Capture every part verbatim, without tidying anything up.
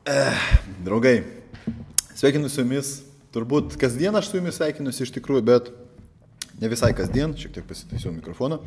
Eh, draugai, sveikinu su jumis. Turbūt kasdien aš su jumis sveikinusi iš tikrųjų, bet ne visai kasdien, šiek tiek pasitaisiau mikrofoną.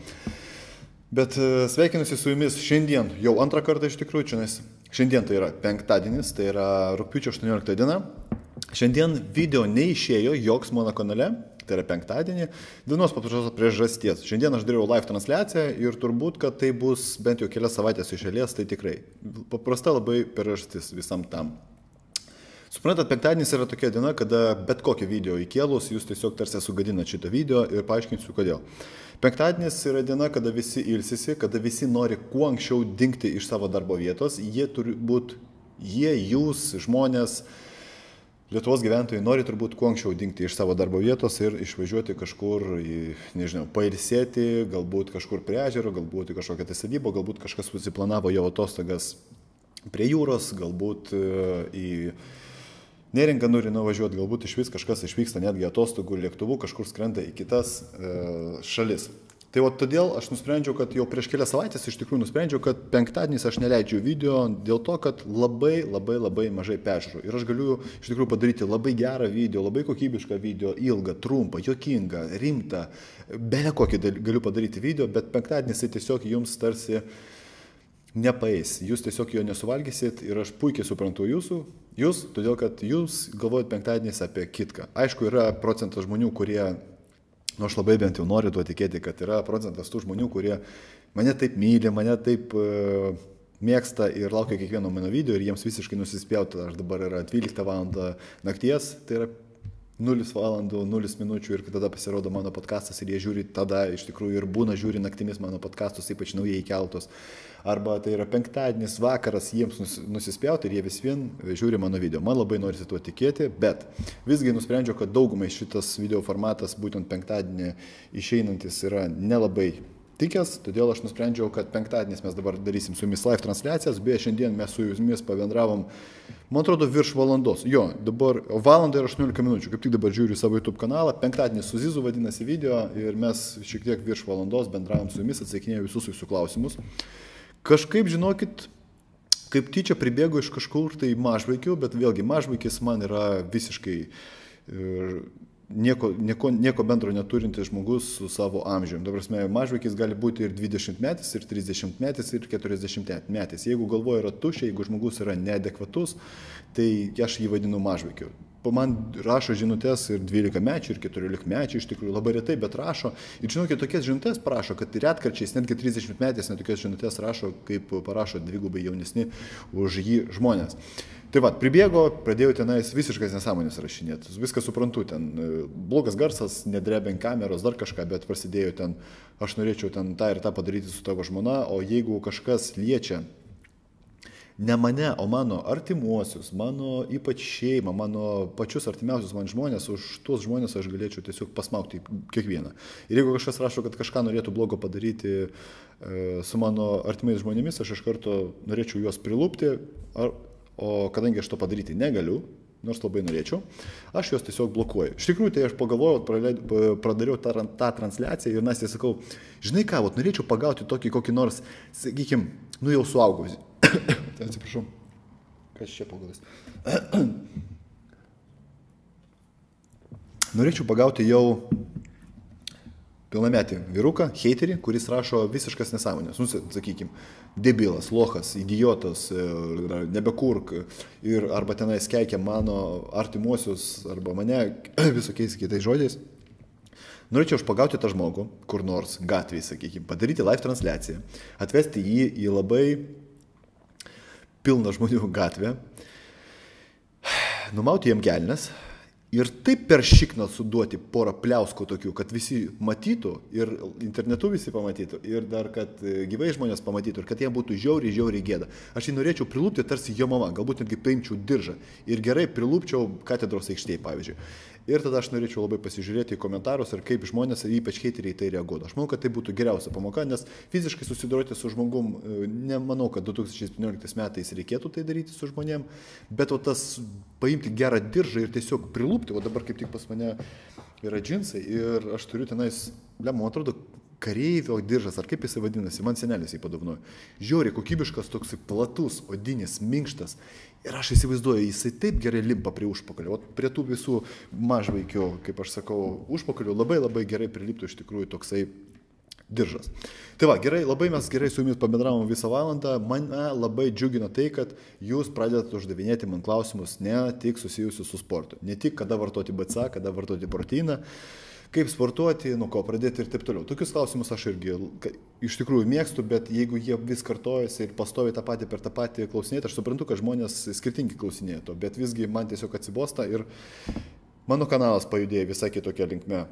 Bet sveikinusi su jumis šiandien, jau antrą kartą iš tikrųjų, čia nes šiandien tai yra penktadienis, tai yra rugpjūčio aštuoniolikta diena. Šiandien video neišėjo joks mano kanale, tai yra penktadienį, dienos paprastos priežasties. Šiandien aš dariau live transliaciją ir turbūt, kad tai bus bent jau kelias savaitės iš eilės, tai tikrai. Paprasta labai priežastis visam tam. Suprantat, penktadienis yra tokia diena, kada bet kokį video įkėlus, jūs tiesiog tarsi sugadinat šitą video ir paaiškinsiu kodėl. Penktadienis yra diena, kada visi ilsisi, kada visi nori kuo anksčiau dingti iš savo darbo vietos. Jie turi būti, jie, jūs, žmonės, Lietuvos gyventojai nori turbūt kuo anksčiau dingti iš savo darbo vietos ir išvažiuoti kažkur, į, nežinau, pailsėti, galbūt kažkur prie ežero, galbūt į kažkokią tai sodybą, galbūt kažkas susiplanavo jau atostogas prie jūros, galbūt į Neringą nori nuvažiuoti, galbūt iš vis kažkas išvyksta netgi atostogų lėktuvu, kažkur skrenda į kitas e, šalis. Tai o todėl aš nusprendžiau, kad jau prieš kelias savaitės iš tikrųjų nusprendžiau, kad penktadienis aš neleidžiu video dėl to, kad labai labai labai mažai peržiūrų. Ir aš galiu iš tikrųjų padaryti labai gerą video, labai kokybišką video, ilgą, trumpą, juokingą, rimtą, bele kokį galiu padaryti video, bet penktadienis tai tiesiog jums tarsi nepaeis. Jūs tiesiog jo nesuvalgysit ir aš puikiai suprantu jūsų, jūs, todėl kad jūs galvojat penktadienis apie kitką. Aišku, yra procentas žmonių, kurie, nu aš labai bent jau noriu tuo tikėti, kad yra procentas tų žmonių, kurie mane taip myli, mane taip uh, mėgsta ir laukia kiekvieno mano video ir jiems visiškai nusispjauti, aš dabar yra dvylikta valanda nakties, tai yra nulis valandų, nulis minučių ir tada pasirodo mano podcastas ir jie žiūri tada, iš tikrųjų ir būna žiūri naktimis mano podcastus, ypač naujai įkeltus. Arba tai yra penktadienis vakaras jiems nusispjauti ir jie vis vien žiūri mano video. Man labai norisi tuo tikėti, bet visgi nusprendžiau, kad daugumai šitas video formatas būtent penktadienį išeinantis yra nelabai tikęs, todėl aš nusprendžiau, kad penktadienis mes dabar darysim su jumis live transliacijas, beje, šiandien mes su jumis pabendravom, man atrodo, virš valandos. Jo, dabar valanda ir aštuoniolika minučių, kaip tik dabar žiūriu savo YouTube kanalą, penktadienis su Zizu vadinasi video ir mes šiek tiek virš valandos bendravom su jumis, atsakinėjau visus jūsų klausimus. Kažkaip, žinokit, kaip tyčia pribėgo iš kažkur tai mažvaikių, bet vėlgi mažvaikis man yra visiškai ir Nieko, nieko, nieko bendro neturintis žmogus su savo amžiumi. Dabar prasme, mažvaikis gali būti ir dvidešimtmetis, ir trisdešimtmetis, ir keturiasdešimtmetis. Jeigu galvoje yra tuščia, jeigu žmogus yra neadekvatus, tai aš jį vadinu mažvaikiu. Man rašo žinutės ir dvylikamečių, ir keturiolikmečių, iš tikrųjų labai retai, bet rašo. Ir žinokit, tokias žinutės parašo, kad retkarčiais netgi trisdešimtmetis netokias žinutės rašo, kaip parašo dvigubai jaunesni už jį žmonės. Tai va, pribėgo, pradėjau tenais visiškas nesąmonės rašinėti. Viską suprantu, ten blogas garsas, nedrebink kameros, dar kažką, bet prasidėjo ten, aš norėčiau ten tą ir tą padaryti su tavo žmona, o jeigu kažkas liečia ne mane, o mano artimuosius, mano ypač šeimą, mano pačius artimiausius man žmonės, už tuos žmonės aš galėčiau tiesiog pasmaukti kiekvieną. Ir jeigu kažkas rašo, kad kažką norėtų blogo padaryti e, su mano artimais žmonėmis, aš iš karto norėčiau juos prilūpti, ar O kadangi aš to padaryti negaliu, nors labai norėčiau, aš juos tiesiog blokuoju. Iš tikrųjų, tai aš pagalvojau, pradariau tą, tą transliaciją ir Nastė sakau, žinai ką, vat, norėčiau pagauti tokį kokį nors, sakykim, nu jau suaugusį. Atsiprašau, kas čia pagalas. Norėčiau pagauti jau pilnametį vyruką, heiterį, kuris rašo visiškas nesąmonės. Nu, sakykim, debilas, lochas, idiotas, nebekurk ir arba tenais keikia mano artimuosius arba mane visokiais kitais žodžiais. Norėčiau aš pagauti tą žmogų, kur nors gatvėje, sakykime, padaryti live transliaciją, atvesti jį į labai pilną žmonių gatvę, numauti jam kelnes, ir taip per šikną suduoti porą pliauskų tokių, kad visi matytų ir internetu visi pamatytų ir dar, kad gyvai žmonės pamatytų ir kad jie būtų žiauriai, žiauriai gėda. Aš jį norėčiau prilūpti tarsi jo mama, galbūt netgi paimčiau diržą ir gerai prilūpčiau katedros aikštėje, pavyzdžiui. Ir tada aš norėčiau labai pasižiūrėti į komentarus ir kaip žmonės, ypač heiteriai, tai reaguotų. Aš manau, kad tai būtų geriausia pamoka, nes fiziškai susidoroti su žmogum, nemanau, kad du tūkstančiai septynioliktais metais reikėtų tai daryti su žmonėm, bet o tas paimti gerą diržą ir tiesiog prilūpti, o dabar kaip tik pas mane yra džinsai ir aš turiu tenais, man atrodo, kareivio diržas, ar kaip jis vadinasi, man senelis jį padovanojo. Žiauriai kokybiškas, toks platus, odinis, minkštas. Ir aš įsivaizduoju, jisai taip gerai limpa prie užpakalio. O prie tų visų mažvaikių, kaip aš sakau, užpakalio labai labai gerai priliptų iš tikrųjų toksai diržas. Tai va, gerai, labai mes gerai su jumis pabendravom visą valandą. Mane labai džiugina tai, kad jūs pradedate uždavinėti man klausimus ne tik susijusius su sportu. Ne tik kada vartoti B C A, kada vartoti proteiną, kaip sportuoti, nuo ko pradėti ir taip toliau. Tokius klausimus aš irgi iš tikrųjų mėgstu, bet jeigu jie vis kartojasi ir pastovi tą patį per tą patį klausinėti, aš suprantu, kad žmonės skirtingi klausinėja to, bet visgi man tiesiog atsibosta ir mano kanalas pajudėjo visai kitokia linkme.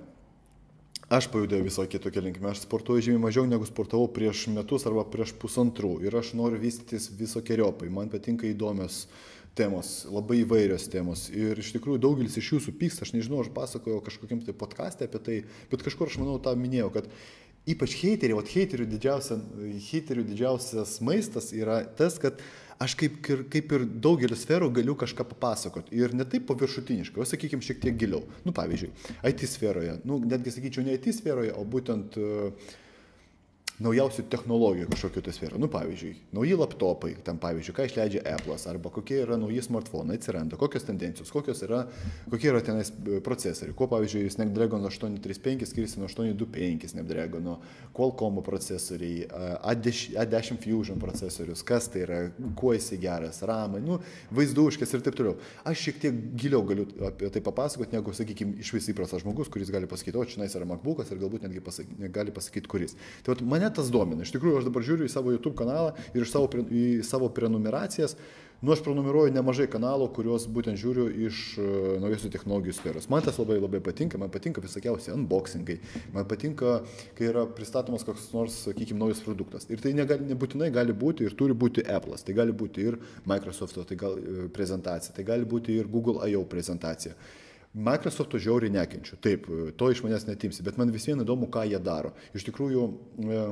Aš pajudėjau visai kitokia linkme, aš sportuoju žymiai mažiau negu sportavau prieš metus arba prieš pusantrų ir aš noriu vystytis visokiojopai, man patinka įdomios temos, labai įvairios temos ir iš tikrųjų daugelis iš jūsų pyksta, aš nežinau, aš pasakojau kažkokiam tai podcast'e apie tai, bet kažkur aš manau tą minėjau, kad ypač heiteriai, o heiterių, didžiausia, heiterių didžiausias maistas yra tas, kad aš kaip ir, kaip ir daugelį sferų galiu kažką papasakoti. Ir ne taip paviršutiniškai, o sakykime šiek tiek giliau. Nu, pavyzdžiui, I T sferoje, nu, netgi sakyčiau ne I T sferoje, o būtent uh, naujausių technologijų kažkokiu tai sferą. Nu, pavyzdžiui, nauji laptopai, ten pavyzdžiui, ką išleidžia Apple'as, arba kokie yra nauji smartfonai atsiranda, kokios tendencijos, kokios yra, kokie yra tenais procesoriai. Kuo, pavyzdžiui, Snapdragon aštuoni trys penki skiriasi nuo aštuoni du penki Snapdragono, Qualcomm procesoriai, A dešimt Fusion procesorius, kas tai yra, kuo jisai geras, ramai, nu, vaizduškės ir taip toliau. Aš šiek tiek giliau galiu apie tai papasakoti, negu, sakykime, iš vis įprastas žmogus, kuris gali pasakyti, o čia yra MacBookas ir galbūt netgi pasaky, gali pasakyti, kuris. Tai vat, mane tas domina. Iš tikrųjų, aš dabar žiūriu į savo YouTube kanalą ir iš savo, į savo prenumeracijas. Nu, aš prenumeruoju nemažai kanalų, kuriuos būtent žiūriu iš uh, naujosių technologijų sferos. Man tas labai labai patinka, man patinka visokiausi unboxingai, man patinka, kai yra pristatomas koks nors, sakykime, naujas produktas. Ir tai negali, nebūtinai gali būti ir turi būti Apple'as, tai gali būti ir Microsoft'o tai gal, prezentacija, tai gali būti ir Google I O prezentacija. Microsoft'o žiauriai nekenčiu, taip, to iš manęs netimsi, bet man vis vien įdomu, ką jie daro. Iš tikrųjų, e,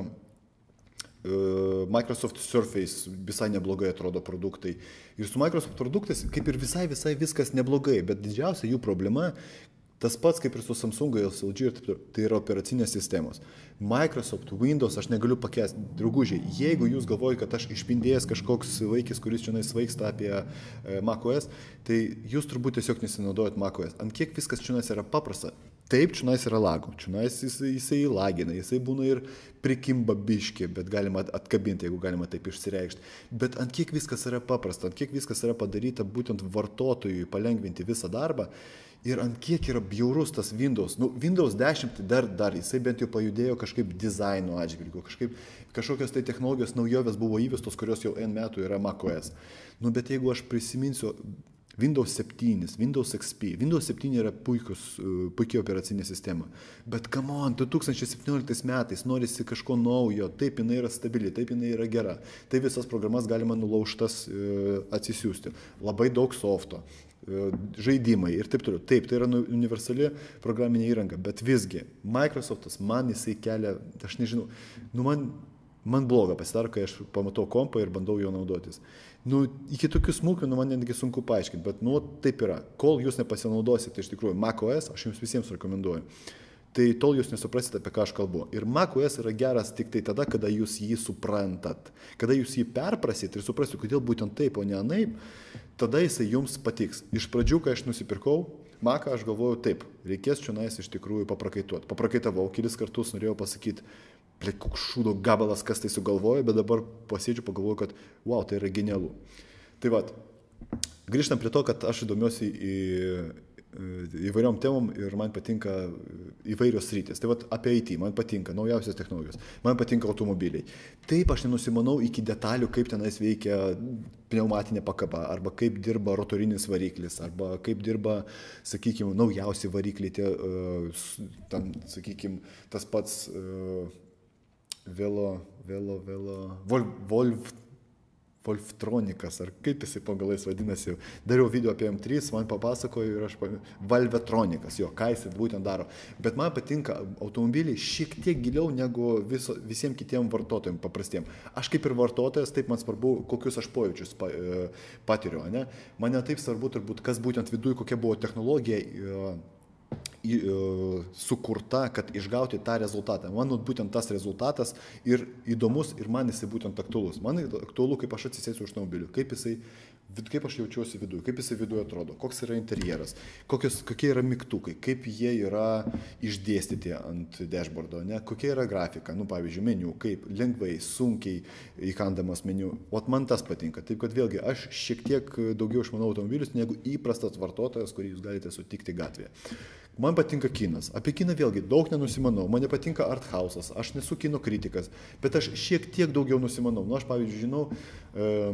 Microsoft Surface visai neblogai atrodo produktai. Ir su Microsoft produktais kaip ir visai visai viskas neblogai, bet didžiausia jų problema, tas pats kaip ir su Samsung, L G ir taip toliau, tai yra operacinės sistemos. Microsoft, Windows aš negaliu pakęsti, draugužiai. Jeigu jūs galvojate, kad aš išpindėjęs kažkoks vaikis, kuris čia svaigsta apie macOS, tai jūs turbūt tiesiog nesinaudojat macOS. Ant kiek viskas čia yra paprasta? Taip, čia yra lago, čia jisai, jisai lagina, jisai būna ir prikimba biški, bet galima atkabinti, jeigu galima taip išsireikšti. Bet ant kiek viskas yra paprasta, ant kiek viskas yra padaryta būtent vartotojui palengvinti visą darbą. Ir ant kiek yra bjaurus tas Windows. Nu, Windows dešimt dar, dar, jisai bent jau pajudėjo kažkaip dizaino atžvilgiu, kažkaip kažkokios tai technologijos naujovės buvo įvestos, kurios jau N metų yra macOS. Nu, bet jeigu aš prisiminsiu Windows septyni, Windows X P, Windows septyni yra puikus, puikia operacinė sistema. Bet come on, du tūkstančiai septynioliktais metais norisi kažko naujo, taip jinai yra stabili, taip jinai yra gera. Tai visas programas galima nulaužtas atsisiųsti. Labai daug softo, žaidimai ir taip toliau. Taip, tai yra universali programinė įranga, bet visgi Microsoftas man jisai kelia, aš nežinau, nu man, man bloga pasidaro, kai aš pamatau kompą ir bandau jo naudotis. Nu, iki tokių smulkmenų man netgi sunku paaiškinti, bet nu, taip yra. Kol jūs nepasinaudosite iš tikrųjų macOS, aš jums visiems rekomenduoju. Tai tol jūs nesuprasite, apie ką aš kalbu. Ir macOS yra geras tik tai tada, kada jūs jį suprantat. Kada jūs jį perprasit ir suprasite, kodėl būtent taip, o ne anaip, tada jisai jums patiks. Iš pradžių, kai aš nusipirkau Macą, aš galvojau, taip, reikės čionais iš tikrųjų paprakaituoti. Paprakaitavau, kelis kartus norėjau pasakyti, ble, koks šūdo gabalas, kas tai sugalvojo, bet dabar pasėdžiu, pagalvoju, kad wow, tai yra genialu. Tai vat, grįžtam prie to, kad aš įdomiuosi į įvairiom temom ir man patinka įvairios sritys. Tai vat apie I T, man patinka naujausios technologijos, man patinka automobiliai. Taip, aš nenusimanau iki detalių, kaip tenais veikia pneumatinė pakaba, arba kaip dirba rotorinis variklis, arba kaip dirba, sakykime, naujausi varikliai, tie, tam, sakykime, tas pats velo, velo, velo, Vol, Volv, Volftronikas, ar kaip jisai pagalais vadinasi, dariau video apie M trys, man papasakoju ir aš Valvetronikas, jo, ką jisai būtent daro. Bet man patinka automobiliai šiek tiek giliau negu viso, visiems kitiem vartotojams paprastiem. Aš kaip ir vartotojas, taip man svarbu, kokius aš pojūčius patiriu, ne? Man ne taip svarbu turbūt, kas būtent viduje, kokia buvo technologija į, uh, sukurta, kad išgauti tą rezultatą. Man būtent tas rezultatas ir įdomus ir man jisai būtent aktualus. Man aktualu, kaip aš atsisėsiu už automobiliu, kaip jisai, kaip aš jaučiuosi viduje, kaip jisai viduje atrodo, koks yra interjeras, kokios, kokie yra mygtukai, kaip jie yra išdėstyti ant dashboardo, ne, kokia yra grafika, nu pavyzdžiui, meniu, kaip lengvai, sunkiai įkandamas meniu. O man tas patinka. Taip kad vėlgi aš šiek tiek daugiau išmanau automobilius negu įprastas vartotojas, kurį jūs galite sutikti gatvėje. Man patinka kinas. Apie kiną vėlgi daug nenusimanau. Man nepatinka art house'as. Aš nesu kino kritikas, bet aš šiek tiek daugiau nusimanau. Nu, aš pavyzdžiui žinau, e,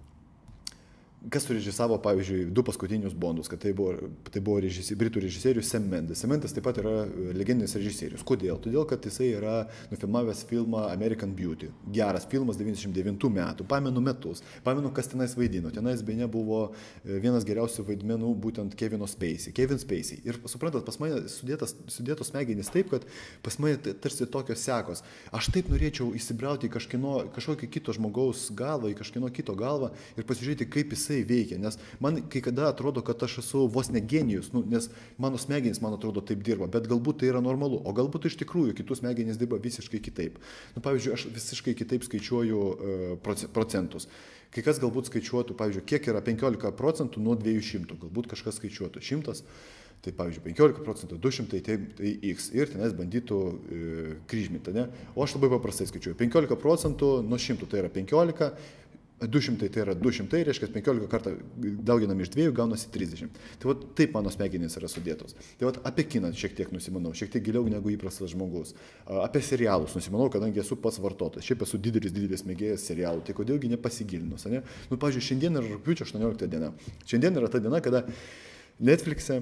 kas surežisavo, pavyzdžiui, du paskutinius Bondus, kad tai buvo, tai buvo režisi, britų režisierius Sam Mendes. Sam Mendes taip pat yra legendinis režisierius. Kodėl? Todėl, kad jisai yra nufilmavęs filmą American Beauty. Geras filmas devyniasdešimt devintų metų. Pamenu metus. Pamenu, kas tenais vaidino. Tenais beje buvo vienas geriausių vaidmenų būtent Kevino Spacey. Kevin Spacey. Ir suprantat, pas mane sudėtas, sudėtos smegenys taip, kad pas mane tarsi tokios sekos. Aš taip norėčiau įsibrauti į kažkino, kažkokį kito žmogaus galvą, į kažkino kito galvą ir pasižiūrėti, kaip jisai veikia, nes man kai kada atrodo, kad aš esu vos ne genijus, nu, nes mano smegenys, man atrodo, taip dirba, bet galbūt tai yra normalu, o galbūt iš tikrųjų kitų smegenys dirba visiškai kitaip. Nu, pavyzdžiui, aš visiškai kitaip skaičiuoju uh, procentus. Kai kas galbūt skaičiuotų, pavyzdžiui, kiek yra penkiolika procentų nuo dviejų šimtų, galbūt kažkas skaičiuotų šimtas, tai pavyzdžiui, penkiolika procentų, du šimtai, tai, tai X ir tenais bandytų e, kryžminti, ne? O aš labai paprastai skaičiuoju, penkiolika procentų nuo šimtų tai yra penkiolika, du šimtai tai yra du šimtai, reiškia penkiolika kartą dauginami iš dviejų, gaunasi trisdešimt. Tai vat, taip mano smegenys yra sudėtos. Tai vat, apie kiną šiek tiek nusimanau, šiek tiek giliau negu įprastas žmogus. Apie serialus nusimanau, kadangi esu pats vartotojas. Šiaip esu didelis, didelis mėgėjas serialų, tai kodėlgi nepasigilinus, ne? Nu, pavyzdžiui, šiandien yra rugpjūčio aštuoniolikta diena. Šiandien yra ta diena, kada Netflix'e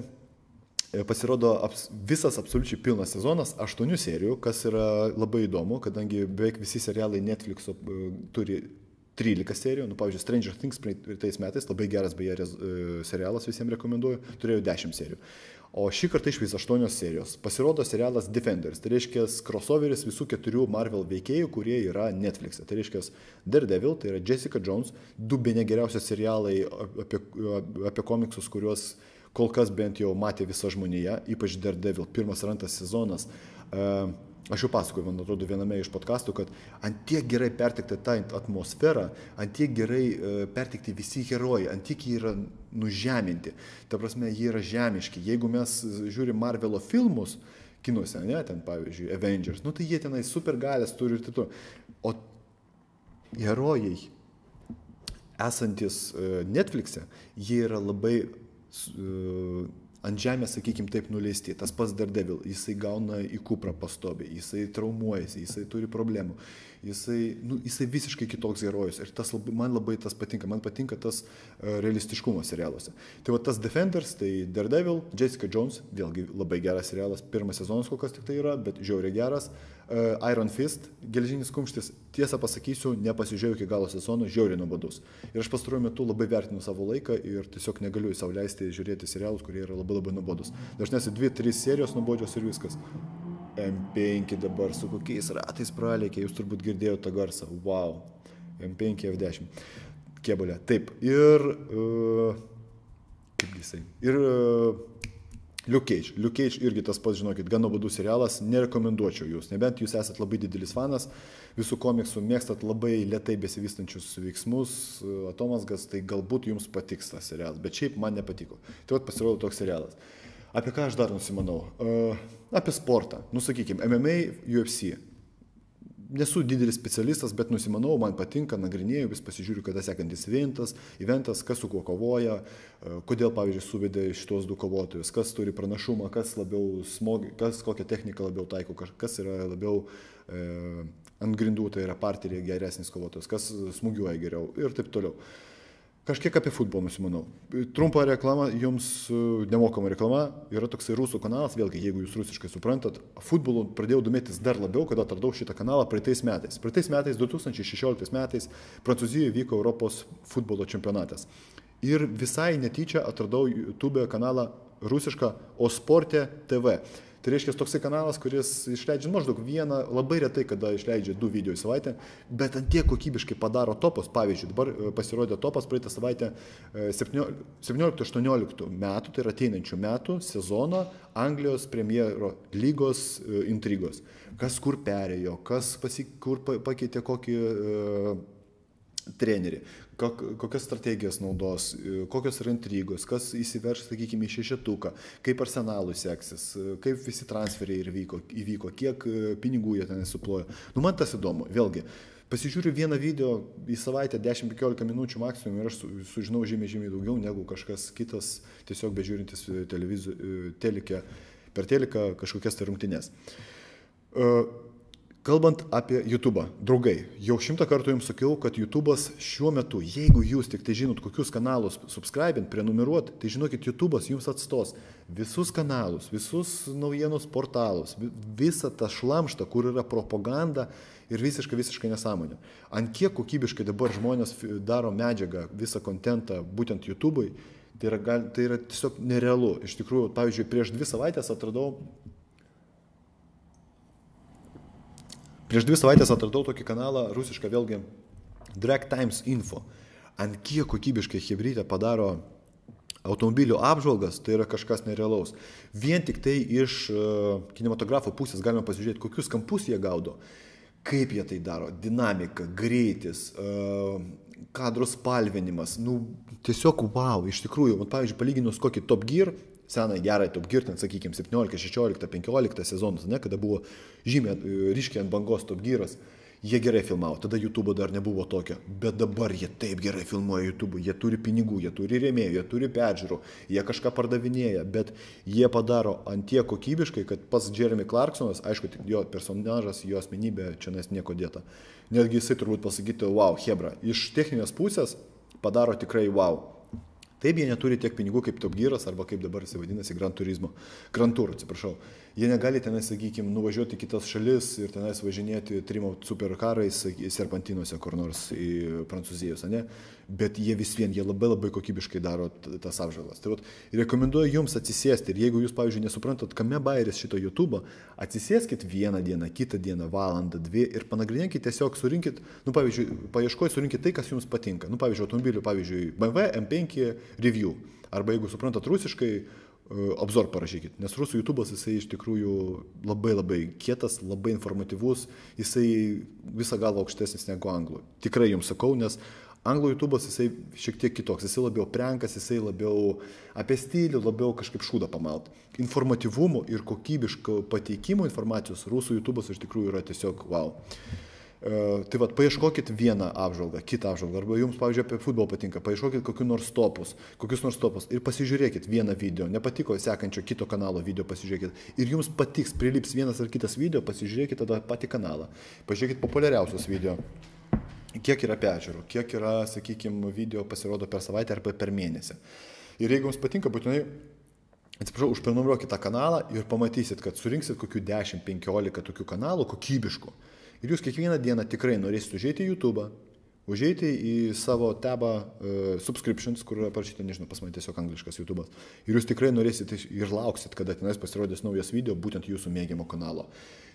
pasirodo aps, visas absoliučiai pilnas sezonas, aštuonių serijų, kas yra labai įdomu, kadangi beveik visi serialai Netflix'o uh, turi trylika serijų, nu, pavyzdžiui, Stranger Things tais metais, labai geras beje serialas, visiems rekomenduoju, turėjo dešimt serijų. O šį kartą iš vis aštuonios serijos. Pasirodo serialas Defenders, tai reiškia crossoveris visų keturių Marvel veikėjų, kurie yra Netflix'e. Tai reiškia Daredevil, tai yra Jessica Jones, du bene geriausi serialai apie, apie komiksus, kuriuos kol kas bent jau matė visa žmonija, ypač Daredevil, pirmas ir antras sezonas. Uh, Aš jau pasakoju, man atrodo, viename iš podcastų, kad ant tiek gerai pertikti tą atmosferą, ant tiek gerai pertikti visi herojai, ant tiek jie yra nužeminti. Ta prasme, jie yra žemiški. Jeigu mes žiūrim Marvelo filmus, kinuose, ne, ten pavyzdžiui, Avengers, nu tai jie tenai supergalės turi ir taip toliau. O herojai, esantis Netflix'e, jie yra labai ant žemės, sakykime, taip nuleisti. Tas pats Daredevil, jisai gauna į kuprą pastoviai, jisai traumuojasi, jisai turi problemų, jisai, nu, jisai visiškai kitoks herojus. Ir tas labai, man labai tas patinka, man patinka tas uh, realistiškumas serialuose. Tai va tas Defenders, tai Daredevil, Jessica Jones, vėlgi labai geras serialas, pirmas sezonas kol kas tik tai yra, bet žiauriai geras. Uh, Iron Fist, geležinis kumštis, tiesą pasakysiu, nepasižiūrėjau iki galo sezono, žiauriai nuobodus. Ir aš pastaruoju metu labai vertinu savo laiką ir tiesiog negaliu į savo leisti žiūrėti serialus, kurie yra labai labai nuobodus. Dažniausiai dvi, trys serijos nuobodžios ir viskas. M penki dabar su kokiais ratais pralėkė, jūs turbūt girdėjote tą garsą. Wow. M penki F dešimt. Kėbulė. Taip. Ir... Uh, kaip jisai? Ir... Uh, Luke Cage. Luke Cage irgi tas pats, žinokit, gan nuobodus serialas, nerekomenduočiau jūs, nebent jūs esat labai didelis fanas visų komiksų, mėgstat labai lėtai besivystančius veiksmus, atomazgas, tai galbūt jums patiks tas serialas, bet šiaip man nepatiko. Tai vat pasirodo toks serialas. Apie ką aš dar nusimanau? Uh, apie sportą. Nu, sakykime, M M A, U F C. Nesu didelis specialistas, bet nusimanau, man patinka, nagrinėjau, vis pasižiūriu, kada sekantis eventas, eventas, kas su kuo kovoja, kodėl, pavyzdžiui, suvedė šitos du kovotojus, kas turi pranašumą, kas labiau smogė, kas kokią techniką labiau taiko, kas yra labiau e, ant grindų, tai yra parterėje geresnis kovotojas, kas smūgiuoja geriau ir taip toliau. Kažkiek apie futbolą nusimanau. Trumpa reklama, jums nemokama reklama, yra toksai rusų kanalas, vėlgi, jeigu jūs rusiškai suprantat, futbolu pradėjau domėtis dar labiau, kada atradau šitą kanalą praeitais metais. Praeitais metais, du tūkstančiai šešioliktais metais, Prancūzijoje vyko Europos futbolo čempionatas. Ir visai netyčia atradau YouTube kanalą rusišką Osporte T V. Tai reiškia toksai kanalas, kuris išleidžia maždaug vieną, labai retai, kada išleidžia du video į savaitę, bet ant tiek kokybiškai padaro topus. Pavyzdžiui, dabar pasirodė topas praeitą savaitę septynioliktų aštuonioliktų metų, tai yra ateinančių metų sezono Anglijos premjero lygos intrigos. Kas kur perėjo, kas pasi, kur pakeitė kokį uh, trenerį, kokias strategijas naudos, kokios yra intrigos, kas įsiverš, sakykime, į šešetuką, kaip Arsenalui seksis, kaip visi transferiai įvyko, įvyko, kiek pinigų jie ten suplojo. Nu, man tas įdomu, vėlgi, pasižiūriu vieną video į savaitę dešimt penkiolika minučių maksimum ir aš sužinau žymiai, žymiai daugiau negu kažkas kitas, tiesiog bežiūrintis telekę, per teleką kažkokias tai rungtynes. Uh, Kalbant apie YouTube'ą, draugai, jau šimtą kartų jums sakiau, kad YouTube'as šiuo metu, jeigu jūs tik tai žinot, kokius kanalus subscribint, prenumeruot, tai žinokit, YouTube'as jums atstos visus kanalus, visus naujienos portalus, visą tą šlamštą, kur yra propaganda ir visiškai, visiškai nesąmonė. Ant kiek kokybiškai dabar žmonės daro medžiagą, visą kontentą būtent YouTube'ui, tai yra, tai yra tiesiog nerealu. Iš tikrųjų, pavyzdžiui, prieš dvi savaitės atradau Prieš dvi savaitės atradau tokį kanalą, rusišką vėlgi, Drag Times Info. Ant kiek kokybiškai chebrytė padaro automobilių apžvalgas, tai yra kažkas nerealaus. Vien tik tai iš uh, kinematografo pusės galime pasižiūrėti, kokius kampus jie gaudo, kaip jie tai daro, dinamika, greitis, uh, kadro spalvinimas, nu, tiesiog wow, iš tikrųjų, man, pavyzdžiui, palyginus kokį Top Gear, senai gerai Top Gear, ten, sakykime, septyniolika, šešiolika, penkiolika sezonus, ne, kada buvo žymiai ryškiai ant bangos Top Gearas, jie gerai filmavo, tada YouTube'o dar nebuvo tokio, bet dabar jie taip gerai filmuoja YouTube'o, jie turi pinigų, jie turi rėmėjų, jie turi peržiūrų, jie kažką pardavinėja, bet jie padaro ant tiek kokybiškai, kad pats Jeremy Clarksonas, aišku, jo personažas, jo asmenybė čia nes nieko dėta, netgi jisai turbūt pasakytų, wow, hebra, iš techninės pusės padaro tikrai wow. Taip, jie neturi tiek pinigų kaip Top Gearas arba kaip dabar jis vadinasi Gran Turismo, Gran Tour, atsiprašau. Jie negali tenais, sakykime, nuvažiuoti į kitas šalis ir tenais važinėti trimo superkarais serpantinuose kur nors į Prancūzijos, ne? Bet jie vis vien, jie labai labai kokybiškai daro tas apžvalgas. Tai vat, rekomenduoju jums atsisėsti ir jeigu jūs, pavyzdžiui, nesuprantat, kame bairis šito YouTube'o, atsisėskit vieną dieną, kitą dieną, valandą, dvi ir panagrinėkit, tiesiog surinkit, nu, pavyzdžiui, paieškoj surinkit tai, kas jums patinka. Nu, pavyzdžiui, automobilių, pavyzdžiui, B M W M penki review. Arba jeigu suprantat rusiškai, obzor parašykit, nes rusų YouTube'as jisai iš tikrųjų labai labai kietas, labai informatyvus, jisai visą galvą aukštesnis negu anglų. Tikrai jums sakau, nes anglų YouTube'as jisai šiek tiek kitoks, jisai labiau prenkas, jisai labiau apie stilių, labiau kažkaip šūdą pamalt. Informatyvumo ir kokybiško pateikimo informacijos rusų YouTube'as iš tikrųjų yra tiesiog wow. Uh, tai vat, paieškokit vieną apžvalgą, kitą apžvalgą, arba jums, pavyzdžiui, apie futbolą patinka, paieškokit kokius nors topus, kokius nors topus ir pasižiūrėkit vieną video, nepatiko sekančio kito kanalo video, pasižiūrėkit ir jums patiks, prilips vienas ar kitas video, pasižiūrėkit tada patį kanalą, pažiūrėkit populiariausius video, kiek yra peržiūrų, kiek yra, sakykime, video pasirodo per savaitę arba per mėnesį. Ir jeigu jums patinka, būtinai, atsiprašau, užprenumeruokit tą kanalą ir pamatysit, kad surinksit kokių dešimt penkiolika tokių kanalų kokybiškų. Ir jūs kiekvieną dieną tikrai norėsite užeiti į YouTube'ą, užeiti į savo tabą uh, subscriptions, kur yra parašyta, nežinau, pas mane tiesiog angliškas YouTube'as. Ir jūs tikrai norėsite ir lauksit, kada tenais pasirodės naujas video būtent jūsų mėgiamo kanalo.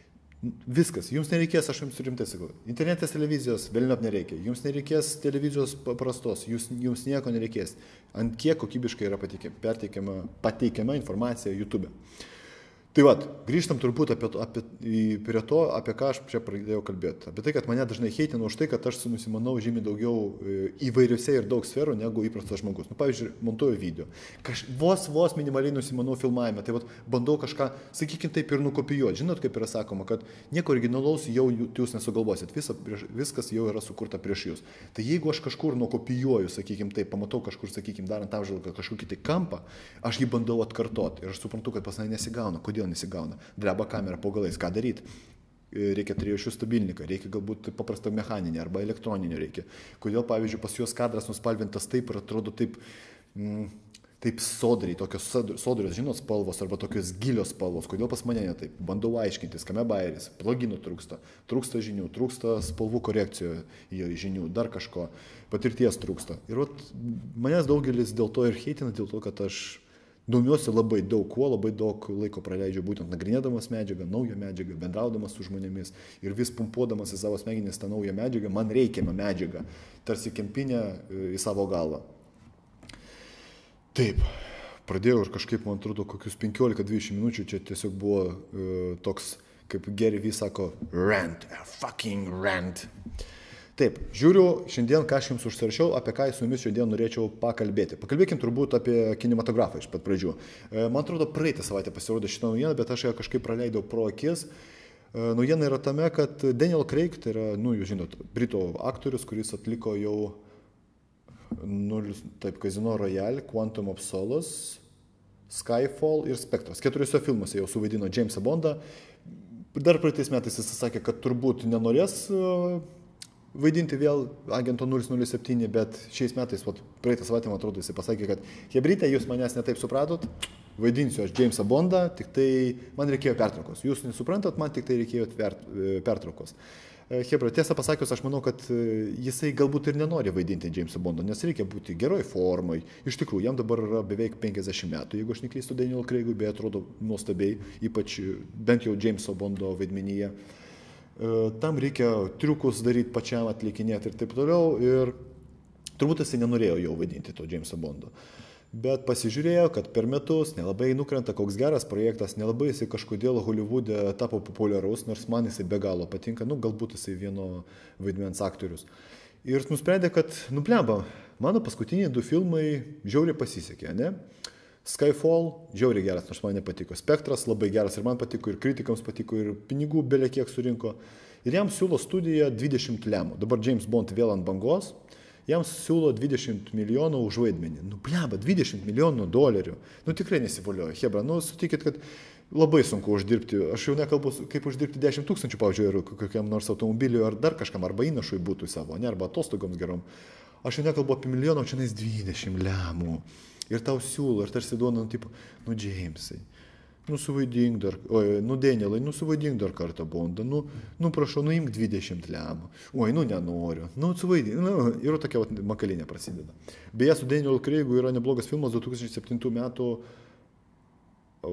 Viskas, jums nereikės, aš jums rimtai sakau, internetės televizijos velniop nereikia, jums nereikės televizijos paprastos, jūs, jums nieko nereikės, ant kiek kokybiškai yra pateikiama, pateikiama informacija YouTube'e. Tai vat, grįžtam turbūt apie, apie, prie to, apie ką aš čia pradėjau kalbėti. Apie tai, kad mane dažnai heitina už tai, kad aš nusimanau žymiai daugiau įvairiuose ir daug sferų negu įprastas žmogus. Nu, pavyzdžiui, montuoju video. Kaž, vos, vos minimaliai nusimanau filmavime. Tai vat, bandau kažką, sakykime, taip ir nukopijuoti. Žinot, kaip yra sakoma, kad nieko originalaus jau jūs nesugalvosit. Visa, prieš, viskas jau yra sukurta prieš jūs. Tai jeigu aš kažkur nukopijuoju, sakykime, taip, pamatau kažkur, sakykime, darant apžvalgą kažkokį tai kampą, aš jį bandau atkartoti. Ir aš suprantu, kad pas mane nesigauna. Kodėl nesigauna? Dreba kamera po galais, ką daryti? Reikia trijušių stabilniką, reikia galbūt paprastą mechaninį arba elektroninį reikia. Kodėl, pavyzdžiui, pas juos kadras nuspalvintas taip ir atrodo taip, mm, taip sodriai, tokios sodrios, žinot, spalvos arba tokios gilios spalvos. Kodėl pas mane ne taip? Bandau aiškintis, kame bairis, pluginų trūksta, trūksta žinių, trūksta spalvų korekcijų žinių, dar kažko, patirties trūksta. Ir vat, manęs daugelis dėl to ir heitina, dėl to, kad aš domiuosi labai daug kuo, labai daug laiko praleidžiu būtent nagrinėdamas medžiagą, naują medžiagą, bendraudamas su žmonėmis ir vis pumpuodamas į savo smegenis tą naują medžiagą, man reikiamą medžiagą, tarsi kempinę į savo galvą. Taip, pradėjau ir kažkaip, man atrodo, kokius penkiolika dvidešimt minučių čia tiesiog buvo uh, toks, kaip Gary Vee sako, rant, a fucking rant. Taip, žiūriu šiandien, ką aš jums užsirašiau, apie ką su jumis šiandien norėčiau pakalbėti. Pakalbėkim turbūt apie kinematografą iš pat pradžių. Man atrodo, praeitą savaitę pasirodė šitą naujieną, bet aš ją kažkaip praleidau pro akis. Naujiena yra tame, kad Daniel Craig, tai yra, nu, jūs žinot, britų aktorius, kuris atliko jau nulis, taip, Casino Royale, Quantum of Solace, Skyfall ir Spectras. Keturiuose filmuose jau suvaidino Jamesą Bondą. Dar praeitais metais jis sakė, kad turbūt nenorės vaidinti vėl agento nulis nulis septyni, bet šiais metais, vat, praeitą savaitę, man atrodo, jis pasakė, kad hebrytė, jūs manęs netaip supratot, vaidinsiu aš Jamesą Bondą, tik tai man reikėjo pertraukos. Jūs nesuprantat, man tik tai reikėjo pertraukos. Hebra, tiesą pasakius, aš manau, kad jisai galbūt ir nenori vaidinti Jamesą Bondą, nes reikia būti geroj formai. Iš tikrųjų, jam dabar yra beveik penkiasdešimt metų, jeigu aš neklystu Daniel Craigui, bet atrodo nuostabiai, ypač bent jau Jameso Bondo vaidmenyje. Tam reikia triukus daryti pačiam, atlikinėti ir taip toliau. Ir turbūt jisai nenorėjo jau vaidinti to Jameso Bondo. Bet pasižiūrėjo, kad per metus nelabai nukrenta koks geras projektas, nelabai jisai kažkodėl Hollywoode tapo populiarus, nors man jisai be galo patinka, nu galbūt jisai vieno vaidmens aktorius. Ir nusprendė, kad, nu blemba, mano paskutiniai du filmai žiauriai pasisekė, ne? Skyfall žiauriai geras, nors man nepatiko. Spectras labai geras ir man patiko, ir kritikams patiko, ir pinigų belė kiek surinko. Ir jam siūlo studiją dvidešimt lemų. Dabar James Bond vėl ant bangos. Jam siūlo dvidešimt milijonų už vaidmenį. Nu, bleba, dvidešimt milijonų dolerių. Nu, tikrai nesivolioja. Hebra, nu, sutikit, kad labai sunku uždirbti. Aš jau nekalbu, kaip uždirbti dešimt tūkstančių, pavyzdžiui, kokiam nors automobiliui ar dar kažkam, arba įnašui būtų savo, ne, arba atostogoms gerom. Aš jau nekalbu apie milijoną, o čia nais dvidešimt lemų. Ir tau siūlo, ir tarsi duona, nu, tipo, nu, Jamesai, nu, suvaidink dar, oi, nu, Danielai, nu, suvaidink dar kartą Bondą, nu, nu, prašau, nu, imk dvidešimt lemų. Oi, nu, nenoriu, nu, suvaidink, nu, ir tokia vat, makalinė prasideda. Beje, su Daniel Craigu yra neblogas filmas du tūkstančiai septintų metų, o,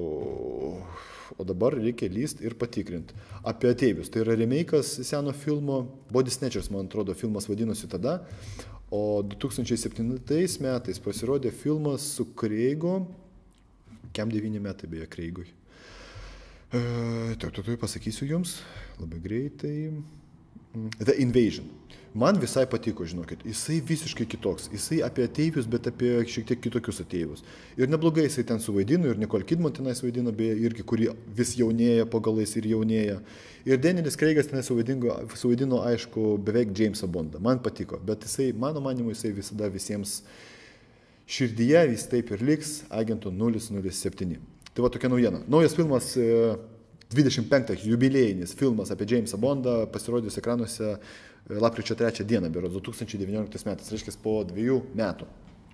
o dabar reikia lyst ir patikrinti. Apie ateivius, tai yra remake'as seno filmo, Body Snatchers, man atrodo, filmas vadinosi tada. O du tūkstančiai septintais metais pasirodė filmas su Craigu, kiam devyni metai beje Craigui. E, tai, tai, tai pasakysiu jums labai greitai. The Invasion. Man visai patiko, žinokit, jisai visiškai kitoks. Jisai apie ateivius, bet apie šiek tiek kitokius ateivius. Ir neblogai jisai ten suvaidino, ir Nicole Kidman tenais vaidino, beje, irgi, kuri vis jaunėja po galais ir jaunėja. Ir Danielis Craigas tenais suvaidino, suvaidino, aišku, beveik Jamesą Bondą. Man patiko, bet jisai, mano manimu, jisai visada visiems širdyje, vis taip ir liks agentų nulis nulis septyni. Tai va tokia naujiena. Naujas filmas, dvidešimt penktas jubilėjinis filmas apie Jamesą Bondą pasirodys ekranuose lapkričio trečią dieną, berods du tūkstančiai devynioliktais metais, reiškia po dviejų metų.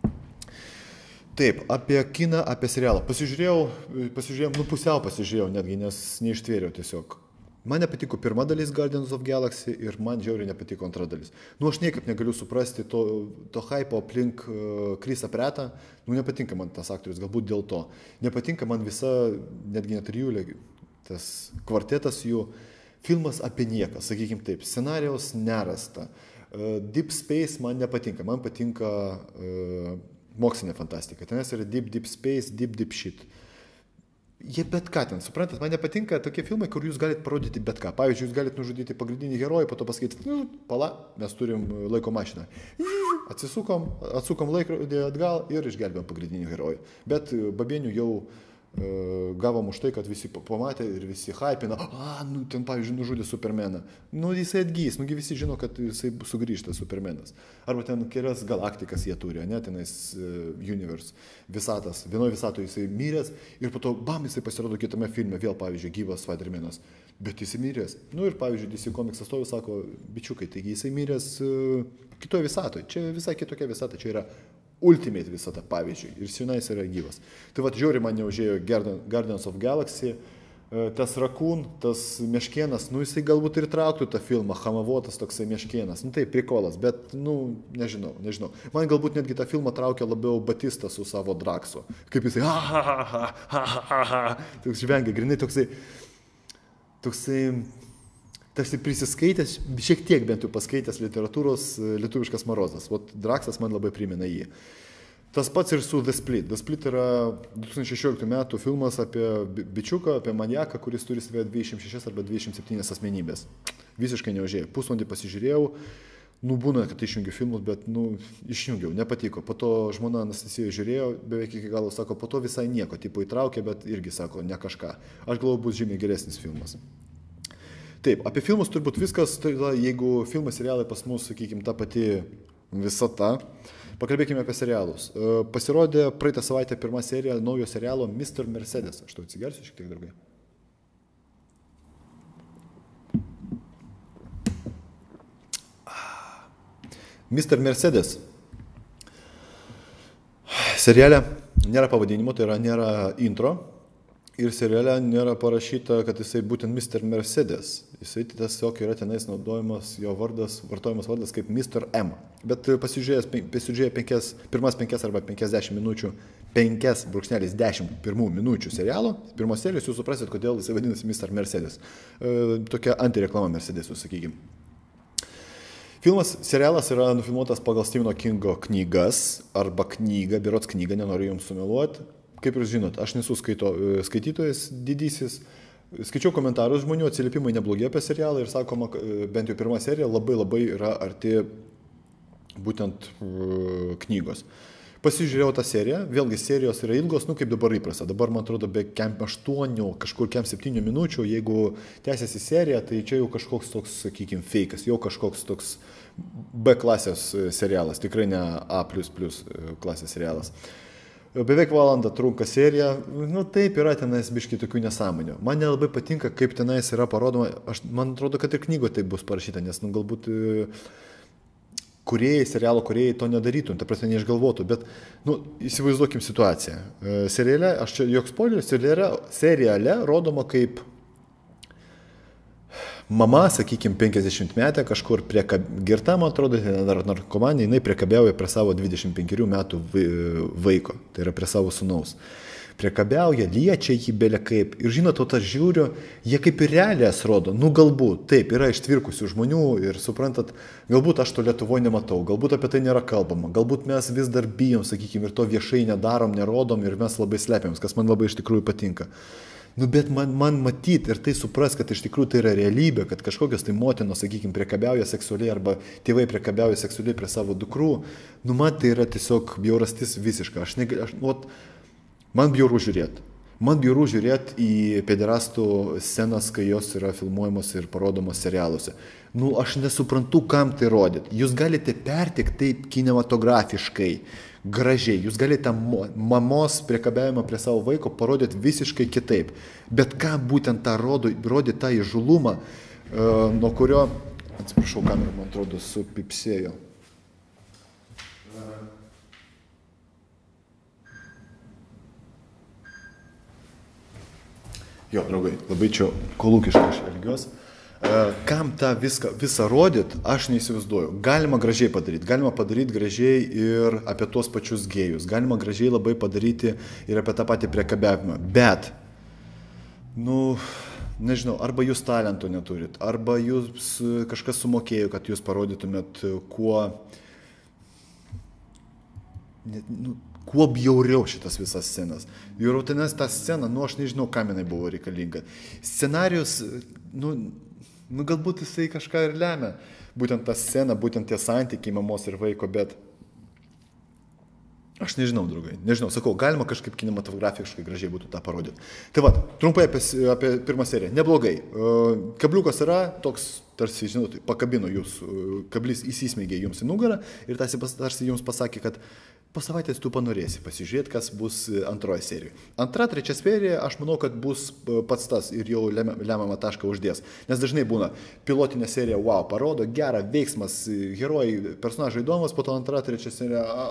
Taip, apie kiną, apie serialą. Pasižiūrėjau, pasižiūrėjau, nu pusiau pasižiūrėjau netgi, nes neištvėriau tiesiog. Man nepatiko pirma dalis Guardians of Galaxy ir man žiauriai nepatiko antra dalis. Nu, aš niekaip negaliu suprasti to, to hypo aplink uh, Chrisą Prattą. Nu, nepatinka man tas aktorius, galbūt dėl to. Nepatinka man visa, netgi net trijulė, tas kvartetas jų. Filmas apie nieką, sakykime taip, scenarijaus nerasta. Uh, Deep Space man nepatinka, man patinka uh, mokslinė fantastika. Tenais yra Deep Deep Space, Deep Deep Shit. Jie bet ką ten, suprantat, man nepatinka tokie filmai, kur jūs galite parodyti bet ką. Pavyzdžiui, jūs galite nužudyti pagrindinį herojų, po to pasakyti, nu, pala, mes turim laiko mašiną. Atsisukom, atsukom laikrodį atgal ir išgelbėjom pagrindinį herojų. Bet Babienių jau gavom už tai, kad visi pamatė ir visi hypina, a, nu, ten, pavyzdžiui, nužudė Supermaną. Nu, jisai atgys, nugi visi žino, kad jisai sugrįžta Supermanas. Arba ten kelias galaktikas jie turi, ne, tenais uh, universe, visatas. Vienoje visatoje jisai miręs ir po to, bam, jisai pasirodo kitame filme, vėl, pavyzdžiui, gyvas Spider-Manas. Bet jisai miręs. Nu ir, pavyzdžiui, D C Comics atstovas sako, bičiukai, taigi jisai miręs uh, kitoje visatoje. Čia visai kitokia visata, čia yra Ultimate visata, pavyzdžiui, ir Sinais yra gyvas. Tai va, žiūri, man neužėjo Guardians of Galaxy, tas Rakūn, tas Meškėnas, nu jisai galbūt ir trauktų tą filmą, Hamavotas toksai Meškėnas, nu tai prikolas, bet, nu, nežinau, nežinau. Man galbūt netgi tą filmą traukia labiau Batista su savo Draksu. Kaip jisai, ha, ha, ha, ha, ha, ha, ha, toks žvengia, grinai toksai, toksai, tarsi prisiskaitęs, šiek tiek bent jau paskaitęs literatūros lietuviškas Marozas. Vat Draksas man labai primena jį. Tas pats ir su The Split. The Split yra du tūkstančiai šešioliktų metų filmas apie bičiuką, apie maniaką, kuris turi savę dvidešimt šešias arba dvidešimt septynias asmenybės. Visiškai neužėjau. Pusvalandį pasižiūrėjau, nu būna, kad išjungiu filmus, bet nu išjungiau, nepatiko. Po to žmona Anastasija žiūrėjo, beveik iki galo sako, po to visai nieko, tipo įtraukė, bet irgi sako, ne kažką. Aš galvoju, bus žymiai geresnis filmas. Taip, apie filmus turbūt viskas, tai jeigu filmai, serialai pas mus, sakykime, ta pati visata, pakalbėkime apie serialus. Pasirodė praeitą savaitę pirmą seriją naujo serialo mister Mercedes. Aš tau atsigersiu šiek tiek, draugai. mister Mercedes. Seriale nėra pavadinimo, tai yra nėra intro. Ir seriale nėra parašyta, kad jisai būtent mister Mercedes. Jisai tiesiog yra tenais naudojamas jo vardas, vartojamas vardas kaip mister M. Bet pasižiūrėjęs, pasižiūrėjęs penkias, pirmas penkias arba penkiasdešimt minučių, penkias brūkšnelis dešimt pirmų minučių serialo, pirmos serijos, jūs suprasit, kodėl jisai vadinasi mister Mercedes. E, tokia antireklama Mercedesų, sakykime. Filmas, serialas yra nufilmuotas pagal Stepheno Kingo knygas, arba knygą, berods knygą, nenoriu jums sumeluoti. Kaip jūs žinot, aš nesu skaito, skaitytojas didysis, skaičiau komentarus žmonių, atsiliepimai neblogi apie serialą ir sakoma, bent jau pirma serija labai labai yra arti būtent knygos. Pasižiūrėjau tą seriją, vėlgi serijos yra ilgos, nu kaip dabar įprasta, dabar man atrodo be kem aštuonių, kažkur kem septynių minučių, jeigu tęsiasi serija, tai čia jau kažkoks toks, sakykime, feikas, jau kažkoks toks B klasės serialas, tikrai ne A plus plus klasės serialas. Beveik valandą trunka serija, nu taip yra tenais biškai tokių nesąmonių. Man nelabai patinka, kaip tenais yra parodoma, aš, man atrodo, kad ir knygoje tai bus parašyta, nes nu, galbūt kūrėjai, serialo kūrėjai to nedarytų, ta prasme neišgalvotų, bet nu, įsivaizduokim situaciją. Seriale, aš čia joks spoileris, seriale, seriale rodoma kaip mama, sakykime, penkiasdešimtmetė kažkur priekabirta, man atrodo, ar narkomanė, jinai priekabiauja prie savo dvidešimt penkerių metų vaiko, tai yra prie savo sūnaus. Priekabiauja, liečia jį belė kaip. Ir žinot, o tas žiūriu, jie kaip ir realijas rodo. Nu galbūt, taip, yra ištvirkusių žmonių ir suprantat, galbūt aš to Lietuvoje nematau, galbūt apie tai nėra kalbama, galbūt mes vis dar bijom, sakykime, ir to viešai nedarom, nerodom ir mes labai slepiams, kas man labai iš tikrųjų patinka. Nu, bet man, man matyti ir tai supras, kad iš tikrųjų tai yra realybė, kad kažkokios tai motinos, sakykime, priekabiauja seksualiai arba tėvai priekabiauja seksualiai prie savo dukrų, nu, man tai yra tiesiog bjaurastis visiška. Aš negaliu, aš, nu, man bjauru žiūrėti. Man bjauru žiūrėti į pederastų scenas, kai jos yra filmuojamos ir parodomos serialuose. Nu, aš nesuprantu, kam tai rodyti. Jūs galite pertikti taip kinematografiškai, gražiai. Jūs galite mamos priekabiavimą prie savo vaiko parodyti visiškai kitaip. Bet ką būtent tą rodo, rodyti tą įžulumą, nuo kurio, atsiprašau, kamera, man atrodo, supipsėjo. Jo, draugai, labai čia kolūkiškai aš elgiuosi. Kam tą viską, visą rodyt, aš neįsivaizduoju. Galima gražiai padaryti, galima padaryti gražiai ir apie tuos pačius gėjus, galima gražiai labai padaryti ir apie tą patį priekabiavimą, bet, nu, nežinau, arba jūs talento neturit, arba jūs kažkas sumokėjo, kad jūs parodytumėt kuo, nu, kuo bjauriau šitas visas scenas. Ir tenais tą sceną, nu aš nežinau, kam jinai buvo reikalinga. Scenarius, nu, nu galbūt jisai kažką ir lemia. Būtent tą sceną, būtent tie santykiai mamos ir vaiko, bet aš nežinau, draugai. Nežinau, sakau, galima kažkaip kinematografiškai gražiai būtų tą parodyti. Tai va, trumpai apie, apie pirmą seriją. Neblogai. Kabliukas yra toks, tarsi, žinot, pakabino jūs, kablys įsismeigė jums į nugarą ir tarsi, tarsi jums pasakė, kad po savaitės tu panorėsi pasižiūrėti, kas bus antroje serijoje. Antra, trečia serija, aš manau, kad bus pats tas ir jau lemiamą tašką uždės. Nes dažnai būna pilotinė serija, wow, parodo, gerą, veiksmas, herojai, personažai įdomus, po to antra, trečia serija,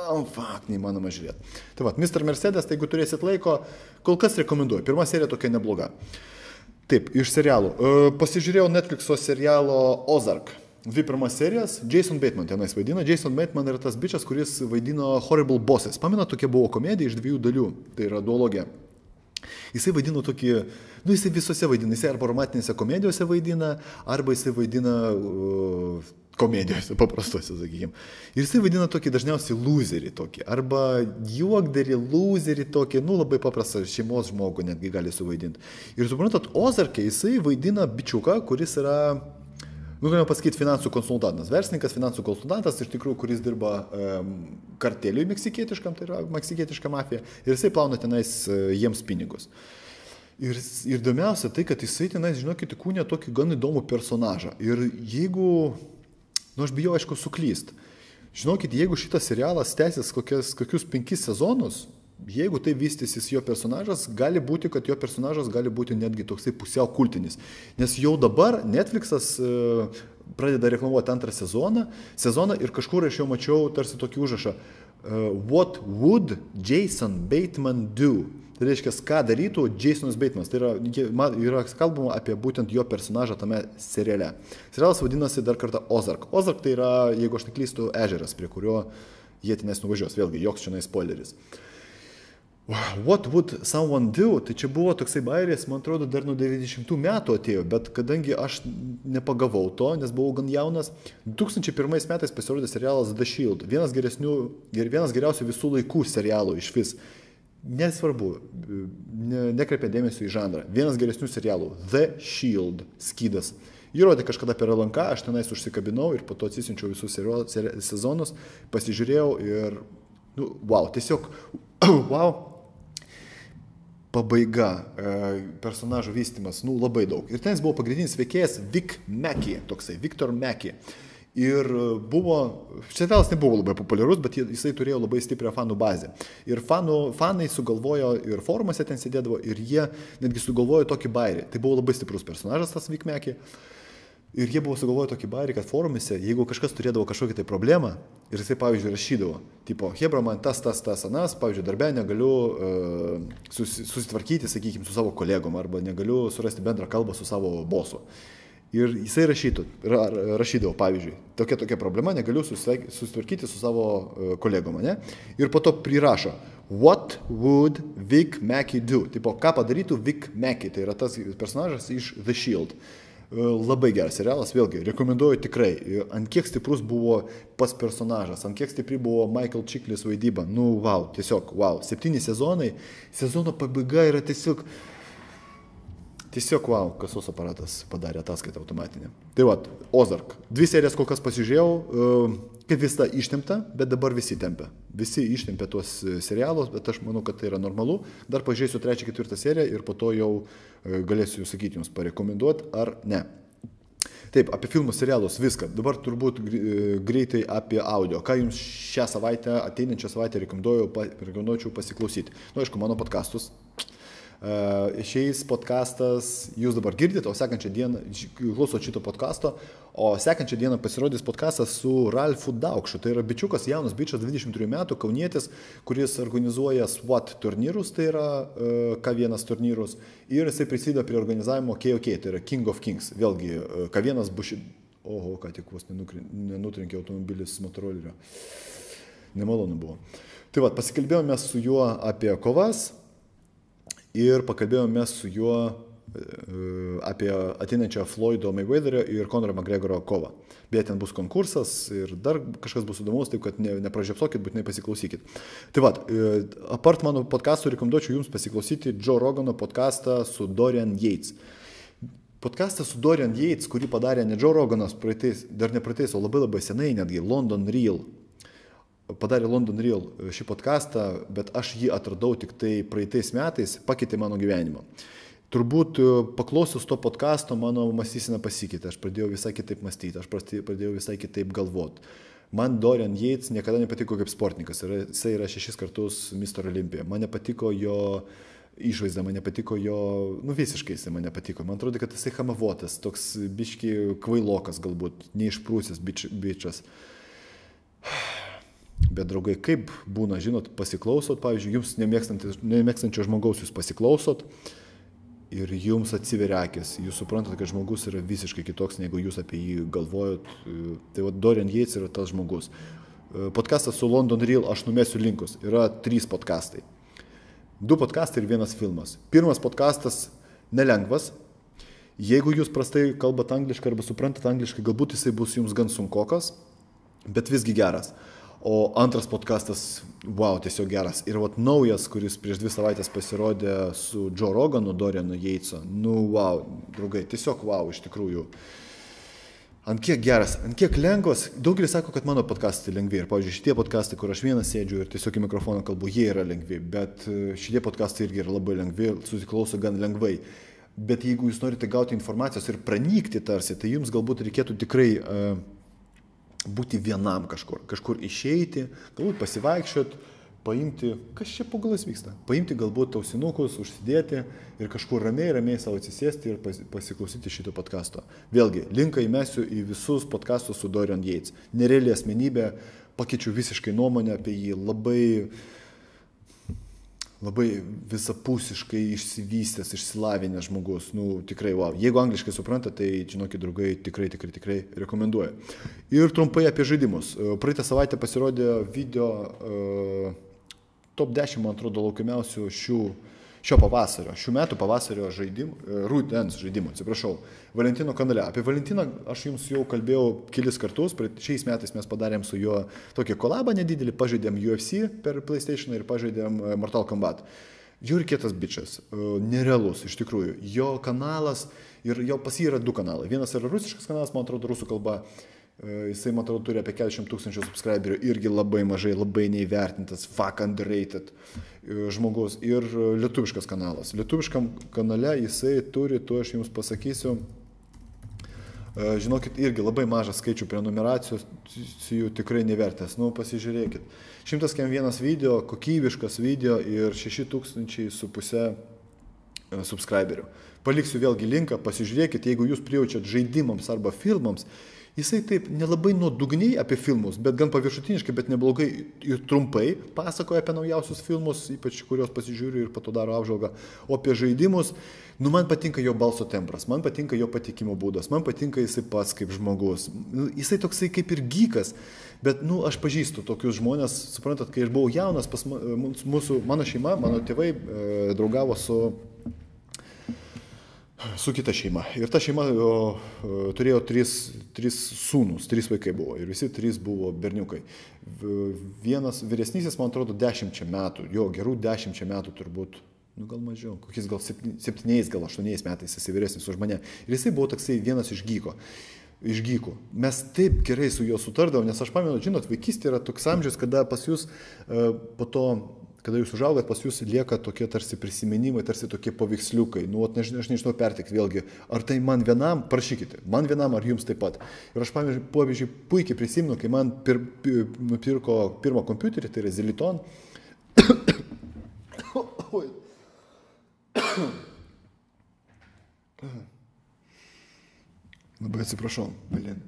oh, fuck, neįmanoma žiūrėti. Tai va, mister Mercedes, tai jeigu turėsit laiko, kol kas rekomenduoju. Pirma serija tokia nebloga. Taip, iš serialų. Pasižiūrėjau Netflixo serialo Ozark. Dvi pirmas serijas, Jason Bateman tenais vaidina. Jason Bateman yra tas bičias, kuris vaidino Horrible Bosses. Pamena, tokia buvo komedija iš dviejų dalių, tai yra duologija. Jisai vaidino tokį, nu jisai visose vaidina, jisai arba romantinėse komedijose vaidina, arba jisai vaidina uh, komedijose, paprastose, sakykime. Ir jisai vaidina tokį dažniausiai loserį tokį, arba juokdarį, loserį tokį, nu labai paprastą šeimos žmogų netgi gali suvaidinti. Ir suprantat, Ozarke jisai vaidina bičiuką, kuris yra, nu galima pasakyti, finansų konsultantas, verslininkas, finansų konsultantas, iš tikrųjų, kuris dirba um, karteliui meksikietiškam, tai yra meksikietiška mafija, ir jisai plauna tenais uh, jiems pinigus. Ir, ir įdomiausia tai, kad jisai tenais, žinokit, kūnė tokį gan įdomų personažą. Ir jeigu, nu aš bijau, aišku, suklyst. Žinokit, jeigu šitas serialas tęsis kokias, kokius penkis sezonus, jeigu tai vystysis jo personažas, gali būti, kad jo personažas gali būti netgi toksai pusiau kultinis. Nes jau dabar Netflixas e, pradeda reklamuoti antrą sezoną, sezoną ir kažkur aš jau mačiau tarsi tokį užrašą uh, What would Jason Bateman do? Tai reiškia, ką darytų Jasonas Batemas. Tai yra, yra kalbama apie būtent jo personažą tame seriale. Serialas vadinasi dar kartą Ozark. Ozark tai yra, jeigu aš neklystu, ežeras, prie kurio jie tenais nuvažiuos. Vėlgi, joks čia spoileris. What would someone do? Tai čia buvo toksai bairis, man atrodo, dar nuo devyniasdešimtų metų atėjo, bet kadangi aš nepagavau to, nes buvau gan jaunas, du tūkstančiai pirmais metais pasirodė serialas The Shield, vienas geresnių ir vienas geriausių visų laikų serialų iš vis. Nesvarbu, ne, nekreipia dėmesio į žanrą. Vienas geresnių serialų, The Shield, Skydas. Jį rodė kažkada per L N K, aš tenais užsikabinau ir po to atsisinčiau visus sezonus, pasižiūrėjau ir, nu, wow, tiesiog, wow. Pabaiga, personažų vystimas, nu, labai daug. Ir ten buvo pagrindinis veikėjas Vic Mackey, toksai, Victor Mackey. Ir buvo, serialas nebuvo labai populiarus, bet jisai turėjo labai stiprią fanų bazę. Ir fanų, fanai sugalvojo, ir forumuose ten sėdėdavo, ir jie netgi sugalvojo tokį bairį. Tai buvo labai stiprus personažas tas Vic Mackey. Ir jie buvo sugalvoję tokį bairį, kad forumise, jeigu kažkas turėdavo kažkokią tai problemą, ir jisai, pavyzdžiui, rašydavo, tipo, hebra, man tas, tas, tas, anas, pavyzdžiui, darbę negaliu uh, susi, susitvarkyti, sakykime, su savo kolegom, arba negaliu surasti bendrą kalbą su savo bosu. Ir jisai rašytų, ra, rašydavo, pavyzdžiui, tokia tokia problema, negaliu susitvarkyti su savo uh, kolegom, ne? Ir po to prirašo, what would Vic Mackey do? Tipo, ką padarytų Vic Mackey, tai yra tas personažas iš The Shield. Labai geras serialas, vėlgi, rekomenduoju tikrai. Ant kiek stiprus buvo pas personažas, ant kiek stipri buvo Michael Chiklis vaidyba. Nu, wow, tiesiog, wow. Septyni sezonai, sezono pabaiga yra tiesiog, tiesiog, wow, kasos aparatas padarė ataskaitą automatinę. Tai va, Ozark. Dvi serijas kol kas pasižiūrėjau, kaip vis tą ištempta, bet dabar visi tempia. Visi ištempia tuos serialus, bet aš manau, kad tai yra normalu. Dar pažiūrėsiu trečią, ketvirtą seriją ir po to jau galėsiu jūs sakyti jums parekomenduoti ar ne. Taip, apie filmus, serialus, viską. Dabar turbūt greitai apie audio. Ką jums šią savaitę, ateinančią savaitę rekomenduočiau pasiklausyti. Nu, aišku, mano podcastus. Uh, šiais podcastas jūs dabar girdite, o sekančią dieną klausot šito podcasto, o sekančią dieną pasirodys podcastas su Ralfu Daukšu. Tai yra bičiukas, jaunas bičias, dvidešimt trijų metų, kaunietis, kuris organizuoja SWAT turnyrus, tai yra uh, K vienas turnyrus, ir jisai prisideda prie organizavimo K O K, tai yra King of Kings. Vėlgi, uh, K vienas buši... Oho, ką tik vos nenutrenkė automobilis Motorolerio. Nemalonu buvo. Tai va, pasikalbėjome su juo apie kovas. Ir pakalbėjome su juo apie ateinančią Floydo Mayweatherio ir Conoro McGregoro kovą. Beje, ten bus konkursas ir dar kažkas bus įdomus, taip kad ne, nepražiopsokit, būtinai pasiklausykit. Tai va, apart mano podcastų rekomenduočiau jums pasiklausyti Joe Rogano podcastą su Dorian Yates. Podcastas su Dorian Yates, kurį padarė ne Joe Roganas praeitais, dar ne praeitais, o labai labai senai netgi, London Real. Padarė London Real šį podcastą, bet aš jį atradau tik tai praeitais metais, pakeitė mano gyvenimą. Turbūt paklausius to podcasto mano mąstysena pasikeitė, aš pradėjau visai kitaip mąstyti, aš pradėjau visai kitaip galvoti. Man Dorian Yates niekada nepatiko kaip sportininkas, jisai yra šešis kartus mister Olympija, man nepatiko jo išvaizda, man nepatiko jo, nu visiškai jisai man nepatiko, man atrodo, kad jisai hamavotas, toks biški kvailokas galbūt, neišprūsęs bič, bičas. Bet draugai, kaip būna, žinot, pasiklausot, pavyzdžiui, jums nemėgstančio žmogaus jūs pasiklausot ir jums atsiveria akis, jūs suprantate, kad žmogus yra visiškai kitoks, negu jūs apie jį galvojot. Tai va, Dorian Yates yra tas žmogus. Podcastas su London Real, aš numesiu linkus, yra trys podcastai. Du podcastai ir vienas filmas. Pirmas podcastas nelengvas. Jeigu jūs prastai kalbat angliškai arba suprantat angliškai, galbūt jisai bus jums gan sunkokas, bet visgi geras. O antras podcastas, wow, tiesiog geras. Ir vat naujas, kuris prieš dvi savaitės pasirodė su Joe Roganu, Dorianu Yatesu. Nu, wow, draugai, tiesiog wow, iš tikrųjų. Ant kiek geras, ant kiek lengvas. Daugelis sako, kad mano podcastai lengvi. Ir, pavyzdžiui, šitie podcastai, kur aš vienas sėdžiu ir tiesiog į mikrofoną kalbu, jie yra lengvi. Bet šitie podcastai irgi yra labai lengvi, susiklauso gan lengvai. Bet jeigu jūs norite gauti informacijos ir pranykti tarsi, tai jums galbūt reikėtų tikrai uh, būti vienam kažkur, kažkur išeiti, galbūt pasivaikščiot, paimti, kas čia po galais vyksta, paimti galbūt ausinukus, užsidėti ir kažkur ramiai, ramiai savo atsisėsti ir pas, pasiklausyti šito podcasto. Vėlgi, linką įmesiu į visus podcastus su Dorian Yates. Nereali asmenybė, pakeičiu visiškai nuomonę apie jį, labai... labai visapusiškai išsivystęs, išsilavinęs žmogus. Nu, tikrai, wow. Jeigu angliškai supranta, tai, žinokit, draugai, tikrai, tikrai, tikrai rekomenduoju. Ir trumpai apie žaidimus. Praeitą savaitę pasirodė video uh, top dešimt, man atrodo, laukiamiausių šių, šio pavasario, šių metų pavasario žaidimų, rudens žaidimų, atsiprašau, Valentino kanale. Apie Valentiną aš jums jau kalbėjau kelis kartus, šiais metais mes padarėm su juo tokį kolabą nedidelį, pažaidėm U F C per PlayStation ir pažaidėm Mortal Kombat. Žiūri kietas bičias, nerealus iš tikrųjų. Jo kanalas, ir jo pas jį yra du kanalai. Vienas yra rusiškas kanalas, man atrodo, rusų kalba. Jisai, man atrodo, turi apie keturiasdešimt tūkstančių subscriberių, irgi labai mažai, labai neįvertintas, fuck underrated žmogus. Ir lietuviškas kanalas. Lietuviškam kanale jisai turi, tu aš jums pasakysiu, žinokit, irgi labai mažas skaičių prenumeracijos, jų tikrai nevertęs. Nu, pasižiūrėkit. šimtas vienas video, kokybiškas video ir šeši tūkstančiai su pusė subscriberių. Paliksiu vėlgi linką, pasižiūrėkit, jeigu jūs prijaučiat žaidimams arba filmams, jisai taip nelabai nuodugniai apie filmus, bet gan paviršutiniškai, bet neblogai ir trumpai pasakoja apie naujausius filmus, ypač kuriuos pasižiūriu ir po to daro apžvalgą. O apie žaidimus, nu man patinka jo balso tembras, man patinka jo patikimo būdas, man patinka jisai pats kaip žmogus. Jisai toksai kaip ir gykas, bet nu aš pažįstu tokius žmonės, suprantat, kai aš buvau jaunas, pas mūsų, mano šeima, mano tėvai e, draugavo su su kita šeima. Ir ta šeima o, o, turėjo tris, tris sūnus, trys vaikai buvo. Ir visi trys buvo berniukai. Vienas vyresnysis, man atrodo, dešimčia metų, jo, gerų dešimčia metų turbūt, nu gal mažiau, kokiais gal septyniais, gal aštuoniais metais jisai vyresnis už mane. Ir jisai buvo toksai vienas iš gyko. Iš gykų. Mes taip gerai su juo sutardavom, nes aš pamenu, žinot, vaikystė yra toks amžius, kada pas jūs uh, po to kada jūs užaugat, pas jūs lieka tokie tarsi prisiminimai, tarsi tokie paveiksliukai. Nu, aš, aš nežinau pertikti vėlgi, ar tai man vienam, prašykite, man vienam ar jums taip pat. Ir aš, pavyzdžiui, puikiai prisimenu, kai man pir, pir, nupirko pirmą kompiuterį, tai yra Ziliton. Labai atsiprašau, Belin.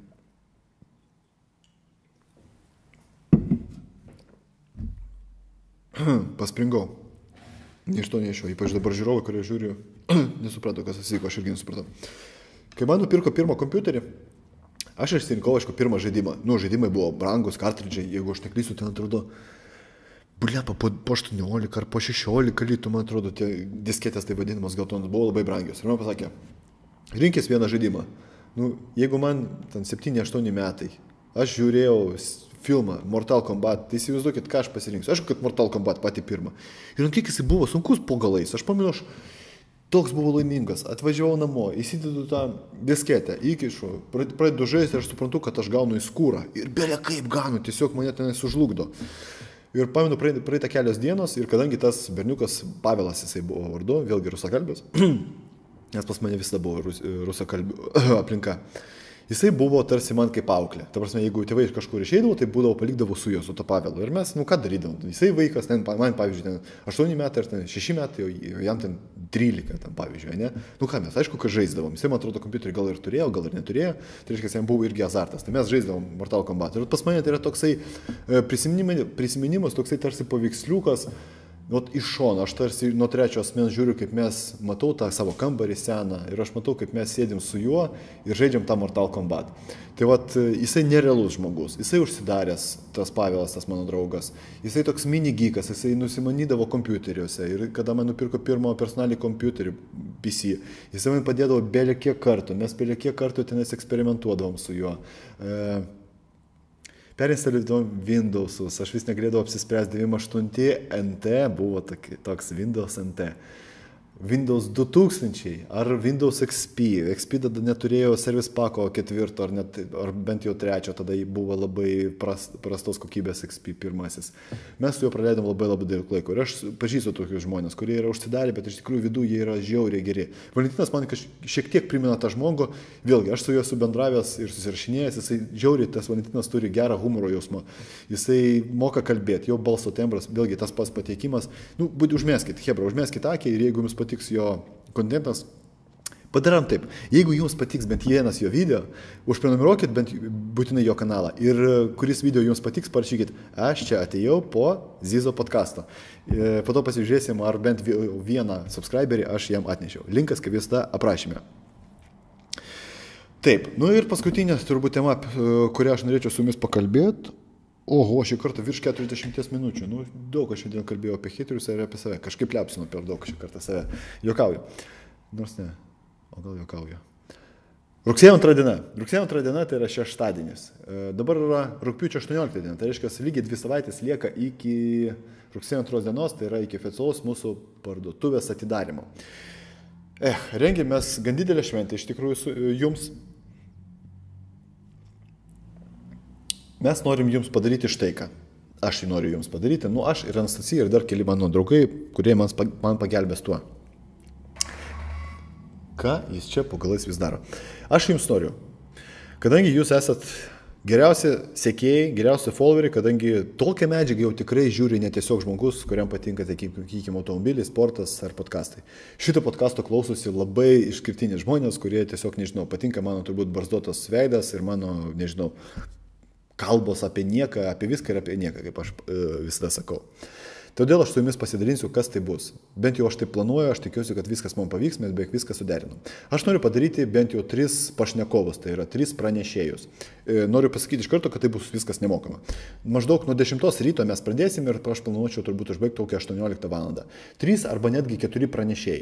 Paspringau. Nei iš to, nei iš jo. Ypač dabar žiūrovai, kurie žiūri, nesupratau, kas atsitiko, aš irgi nesupratau. Kai man nupirko pirmą kompiuterį, aš išsirinkau, aišku, pirmą žaidimą. Nu, žaidimai buvo brangus, kartridžiai, jeigu aš neklysiu, ten atrodo, bliapa, po, po aštuoniolika ar po šešiolika litų, man atrodo, tie disketės, tai vadinamas geltonas, buvo labai brangios. Ir man pasakė, rinkis vieną žaidimą. Nu, jeigu man ten septyni aštuoni metai, aš žiūrėjau filmą Mortal Kombat, tai įsivaizduokit, ką aš pasirinksiu. Aišku, kad Mortal Kombat pati pirma. Ir ant kiek jisai buvo sunkus po galais. Aš pamenu, aš toks buvau laimingas. Atvažiavau namo, įsidedu tą disketę, įkišu, pradedu žaisti ir aš suprantu, kad aš gaunu į skūrą. Ir belia kaip gaunu, tiesiog mane tenai sužlugdo. Ir pamenu, praeitą kelios dienos ir kadangi tas berniukas Pavelas, jisai buvo vardu, vėlgi rusakalbis, nes pas mane visada buvo rus, rusakalbių aplinka. Jisai buvo tarsi man kaip auklė. Ta prasme, jeigu tėvai kažkur išeidavo, tai būdavo palikdavo su juo, su to Pavelu. Ir mes, nu ką darydavom? Jisai vaikas, ten, man pavyzdžiui, ten aštuoni metai ar ten šeši metai, o jam ten trylika, ten, pavyzdžiui, ne? Nu ką mes, aišku, kad žaisdavom. Jisai, man atrodo, kompiuterį gal ir turėjo, gal ir neturėjo. Tai reiškia, jam buvo irgi azartas. Tai mes žaisdavom Mortal Kombat. Ir pas mane tai yra toksai prisiminimas, toksai tarsi paveiksliukas. Vat iš šono, aš tarsi nuo trečio asmens žiūriu, kaip mes matau tą savo kambarį seną ir aš matau, kaip mes sėdim su juo ir žaidžiam tą Mortal Kombat. Tai vat jisai nerealus žmogus, jisai užsidaręs, tas Pavelas, tas mano draugas, jisai toks mini geekas, jisai nusimanydavo kompiuteriuose ir kada man nupirko pirmo personalį kompiuterį P C, jisai man padėdavo belė kiek kartų, mes belė kiek kartų tenais eksperimentuodavom su juo. E, Perinstaliuodavom Windowsus, aš vis negalėdavau apsispręsti, devyniasdešimt aštunti N T buvo toks Windows N T. Windows du tūkstančiai ar Windows X P. X P tada neturėjo Service Packo ketvirto ar, net, ar bent jau trečio, tada buvo labai prast, prastos kokybės X P pirmasis. Mes su juo praleidom labai labai daug laiko ir aš pažįstu tokius žmonės, kurie yra užsidarę, bet iš tikrųjų viduje jie yra žiauriai geri. Valentinas man šiek tiek primena tą žmogų, vėlgi aš su juo esu bendravęs ir susirašinėjęs, jisai žiauriai, tas Valentinas turi gerą humoro jausmą, jisai moka kalbėti, jo balso tembras, vėlgi tas pats pateikimas, nu, būti užmeskit, hebra, užmeskit akį ir jeigu jums patiks jo kontentas, padaram taip. Jeigu jums patiks bent vienas jo video, užprenumeruokit bent būtinai jo kanalą. Ir kuris video jums patiks, parašykit, aš čia atėjau po Zizo podcasto. Po to pasižiūrėsim, ar bent vieną subscriberį aš jam atnešiau. Linkas, kaip visada, aprašyme. Taip, nu ir paskutinė turbūt tema, kurią aš norėčiau su jumis pakalbėti. Oho, šį kartą virš keturiasdešimties minučių. Nu, daug aš šiandien kalbėjau apie hiterius ir apie save. Kažkaip liapsinu per daug šį kartą save. Jokauju. Nors ne. O gal jokauju. Rugsėjo antra diena. Rugsėjo antra diena tai yra šeštadienis. Dabar yra rugpjūčio aštuoniolikta diena. Tai reiškia, lygiai dvi savaitės lieka iki rugsėjo antros dienos, tai yra iki oficialaus mūsų parduotuvės atidarimo. Eh, rengiamės gan didelę šventę iš tikrųjų su, jums. Mes norim jums padaryti štai ką. Aš jį noriu jums padaryti. Nu, aš ir Anastasija ir dar keli mano draugai, kurie man, man pagelbės tuo. Ką jis čia po galais vis daro? Aš jums noriu. Kadangi jūs esat geriausi sekėjai, geriausi followeriai, kadangi tokią medžiagą jau tikrai žiūri ne tiesiog žmogus, kuriam patinka, sakykime, automobiliai, sportas ar podcastai. Šito podcasto klausosi labai išskirtiniai žmonės, kurie tiesiog, nežinau, patinka mano turbūt barzdotas veidas ir mano, nežinau, kalbos apie nieką, apie viską ir apie nieką, kaip aš e, visada sakau. Todėl aš su jumis pasidalinsiu, kas tai bus. Bent jau aš tai planuoju, aš tikiuosi, kad viskas man pavyks, mes beveik viską suderinom. Aš noriu padaryti bent jau tris pašnekovus, tai yra tris pranešėjus. E, noriu pasakyti iš karto, kad tai bus viskas nemokama. Maždaug nuo dešimtos ryto mes pradėsim ir aš planuočiau turbūt užbaigti kokią aštuonioliktą valandą. Trys arba netgi keturi pranešėjai.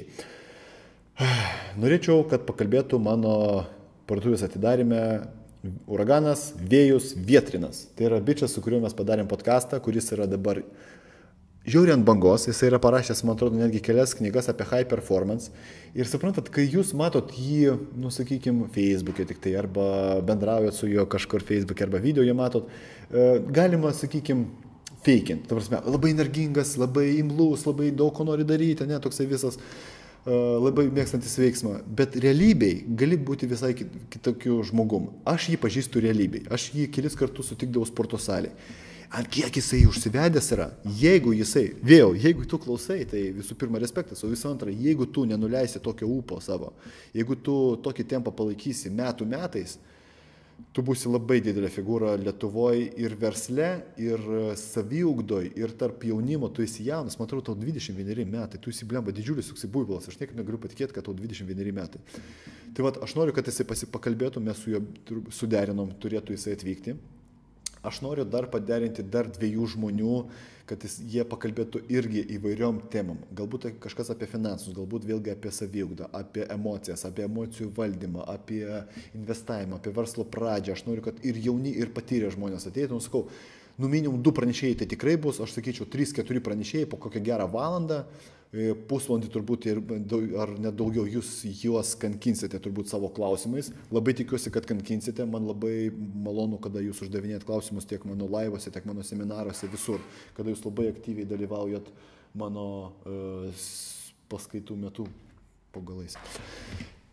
Norėčiau, kad pakalbėtų mano parduotuvės atidarime Uraganas, Vėjus, Vietrinas. Tai yra bičias, su kuriuo mes padarėm podcastą, kuris yra dabar žiauriai ant bangos. Jis yra parašęs, man atrodo, netgi kelias knygas apie high performance. Ir suprantat, kai jūs matot jį, nu, sakykime, Facebook'e tik tai, arba bendraujat su juo kažkur Facebook'e, arba video jį matot, galima, sakykime, feikint. Ta prasme, labai energingas, labai imlus, labai daug ko nori daryti, ne, toksai visas labai mėgstantis veiksmą, bet realybėj gali būti visai kitokiu žmogum. Aš jį pažįstu realybėj, aš jį kelis kartus sutikdavau sporto salėje. Ant kiek jisai užsivedęs yra, jeigu jisai, vėl, jeigu tu klausai, tai visų pirma respektas, o visų antra, jeigu tu nenuleisi tokio ūpo savo, jeigu tu tokį tempą palaikysi metų metais, tu būsi labai didelė figūra Lietuvoje ir versle, ir saviugdoj, ir tarp jaunimo, tu esi jaunas, man atrodo, tau dvidešimt vieneri metai, tu esi blemba didžiulis toksai buivolas, aš niekada negaliu patikėti, kad tau dvidešimt vieneri metai. Tai vat, aš noriu, kad jisai pasipakalbėtų, mes su juo suderinom, turėtų jisai atvykti. Aš noriu dar paderinti dar dviejų žmonių, kad jis, jie pakalbėtų irgi įvairiom temom. Galbūt kažkas apie finansus, galbūt vėlgi apie saviugdą, apie emocijas, apie emocijų valdymą, apie investavimą, apie verslo pradžią. Aš noriu, kad ir jauni, ir patyrę žmonės ateitų. Nu, sakau, nu minimum du pranešėjai tai tikrai bus, aš sakyčiau, trys keturi pranešėjai po kokią gerą valandą, pusvalandį turbūt ir, ar net daugiau jūs juos kankinsite turbūt savo klausimais. Labai tikiuosi, kad kankinsite. Man labai malonu, kada jūs uždavinėjat klausimus tiek mano laivose, tiek mano seminaruose, visur. Kada jūs labai aktyviai dalyvaujat mano uh, paskaitų metu po galais.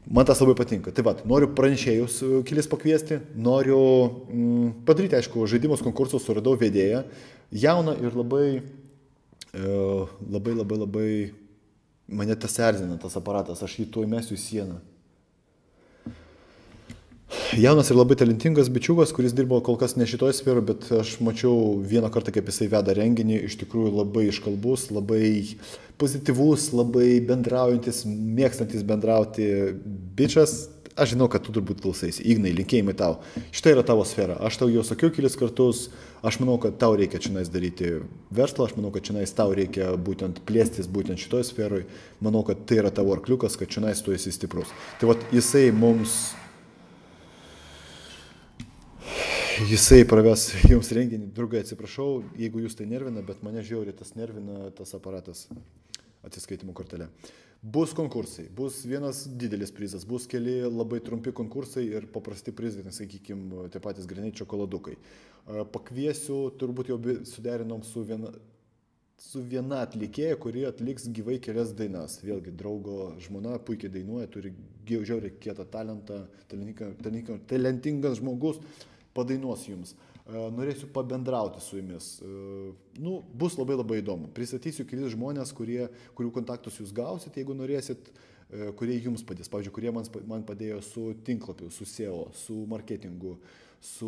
Man tas labai patinka. Tai va, noriu pranešėjus kelis pakviesti, noriu mm, padaryti, aišku, žaidimus konkursus, suradau vedėją, jauną ir labai, e, labai, labai, labai, mane tas erzina, tas aparatas, aš jį tuoj mesiu į sieną. Jaunas ir labai talentingas bičiukas, kuris dirbo kol kas ne šitoje sferoje, bet aš mačiau vieną kartą, kaip jisai veda renginį, iš tikrųjų labai iškalbus, labai pozityvus, labai bendraujantis, mėgstantis bendrauti bičias. Aš žinau, kad tu turbūt klausaisi. Ignai, linkėjimai tau. Štai yra tavo sfera. Aš tau jau sakiau kelis kartus, aš manau, kad tau reikia čionais daryti verslą, aš manau, kad čionais tau reikia būtent plėstis būtent šitoje sferoje. Manau, kad tai yra tavo arkliukas, kad čionais tu esi stiprus. Tai vat jisai mums Jisai praves jums renginį, draugai, atsiprašau, jeigu jūs tai nervina, bet mane žiauriai tas nervina, tas aparatas atsiskaitimo kortelė. Bus konkursai, bus vienas didelis prizas, bus keli labai trumpi konkursai ir paprasti prizai, sakykime, tie patys griniai čokoladukai. Pakviesiu, turbūt jau suderinom su viena, su viena atlikėja, kuri atliks gyvai kelias dainas. Vėlgi, draugo žmona puikiai dainuoja, turi žiauriai kietą talentą, talentingas žmogus. Padainuos jums. Norėsiu pabendrauti su jumis. Nu, bus labai labai įdomu. Pristatysiu kelis žmonės, kurie, kurių kontaktus jūs gausit, jeigu norėsit, kurie jums padės. Pavyzdžiui, kurie man, man padėjo su tinklapiu, su S E O, su marketingu, su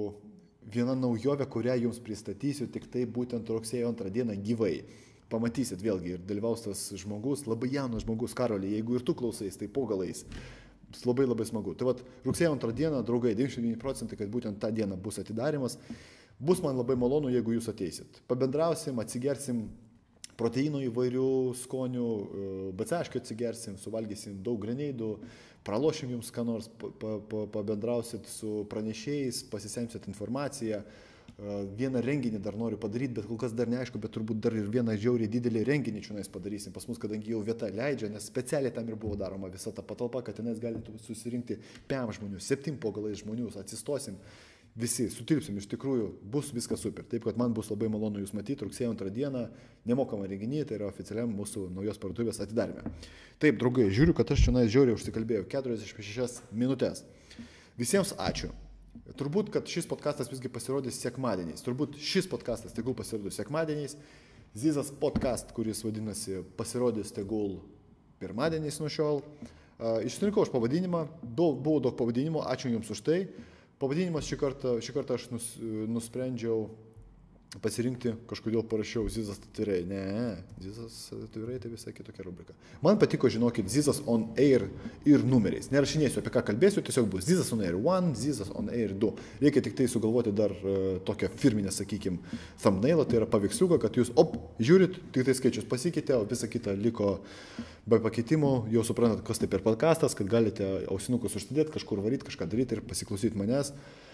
viena naujovė, kurią jums pristatysiu tik tai būtent rugsėjo antrą dieną gyvai. Pamatysit vėlgi ir dalyvaus tas žmogus, labai jaunas žmogus, Karolį, jeigu ir tu klausais, tai po galais. Labai labai smagu. Tai vat, rugsėjo antrą dieną, draugai, devyniasdešimt devyni procentai, kad būtent tą dieną bus atidarimas. Bus man labai malonu, jeigu jūs ateisit. Pabendrausim, atsigersim proteinų įvairių skonių, B C H atsigersim, suvalgysim daug greneidų, pralošim jums ką nors, pabendrausit su pranešėjais, pasisemsit informaciją. Vieną renginį dar noriu padaryti, bet kol kas dar neaišku, bet turbūt dar ir vieną žiauriai didelį renginį čionais padarysim pas mus, kadangi jau vieta leidžia, nes specialiai tam ir buvo daroma visa ta patalpa, kad tenais galėtų susirinkti pem žmonių, septim po galais žmonių, atsistosim, visi sutilpsim, iš tikrųjų bus viskas super. Taip, kad man bus labai malonu jūs matyti rugsėjo antrą dieną, nemokamą renginį, tai yra oficialiam mūsų naujos parduotuvės atidarime. Taip, draugai, žiūriu, kad aš čionais žiauriai užsikalbėjau keturiasdešimt šešias minutės. Visiems ačiū. Turbūt, kad šis podcastas visgi pasirodys sekmadieniais. Turbūt šis podcastas tegul pasirodys sekmadieniais. Zizas podcast, kuris vadinasi, pasirodys tegul pirmadieniais nuo šiol. Išsirinkau aš pavadinimą, daug, buvo daug pavadinimų, ačiū jums už tai. Pavadinimas šį kartą, šį kartą aš nus, nusprendžiau pasirinkti, kažkodėl parašiau Zizas atvirai. Ne, Zizas atvirai tai visai kitokia rubrika. Man patiko, žinokit, Zizas on air ir numeriais. Nerašinėsiu, apie ką kalbėsiu, tiesiog bus Zizas on air one, Zizas on air two. Reikia tik tai sugalvoti dar uh, tokią firminę, sakykime, thumbnailą, tai yra paveiksliuką, kad jūs, op, žiūrit, tik tai skaičius pasikeitė, o visa kita liko be pakeitimų. Jau suprantat, kas tai per podcastas, kad galite ausinukus užsidėti, kažkur varyti, kažką daryti ir pasiklausyti manęs.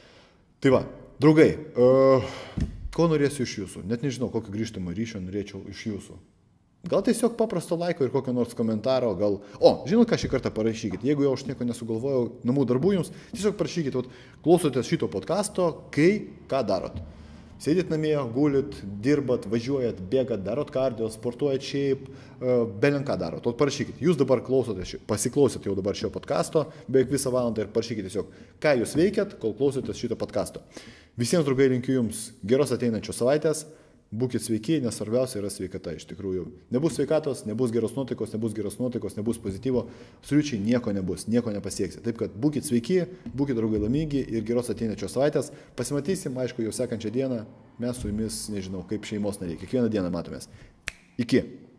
Tai va, draugai, uh, ko norėsiu iš jūsų? Net nežinau, kokio grįžtamo ryšio norėčiau iš jūsų. Gal tiesiog paprasto laiko ir kokio nors komentaro, gal... O, žinot, ką šį kartą parašykit. Jeigu jau aš nieko nesugalvojau namų darbų jums, tiesiog parašykit, vat, klausotės šito podcasto, kai ką darot. Sėdit namie, gulit, dirbat, važiuojat, bėgat, darot kardio, sportuojat šiaip, belin ką darot. O parašykit, jūs dabar klausotės, pasiklausėt jau dabar šio podcasto, beveik visą valandą ir parašykit tiesiog, ką jūs veikiat, kol klausotės šito podcasto. Visiems, draugai, linkiu jums geros ateinančios savaitės, būkit sveiki, nes svarbiausia yra sveikata iš tikrųjų. Nebus sveikatos, nebus geros nuotaikos, nebus geros nuotaikos, nebus pozityvo, absoliučiai nieko nebus, nieko nepasieksi. Taip kad būkit sveiki, būkit, draugai, laimingi ir geros ateinančios savaitės. Pasimatysim, aišku, jau sekančią dieną, mes su jumis, nežinau, kaip šeimos nariai, kiekvieną dieną matomės. Iki.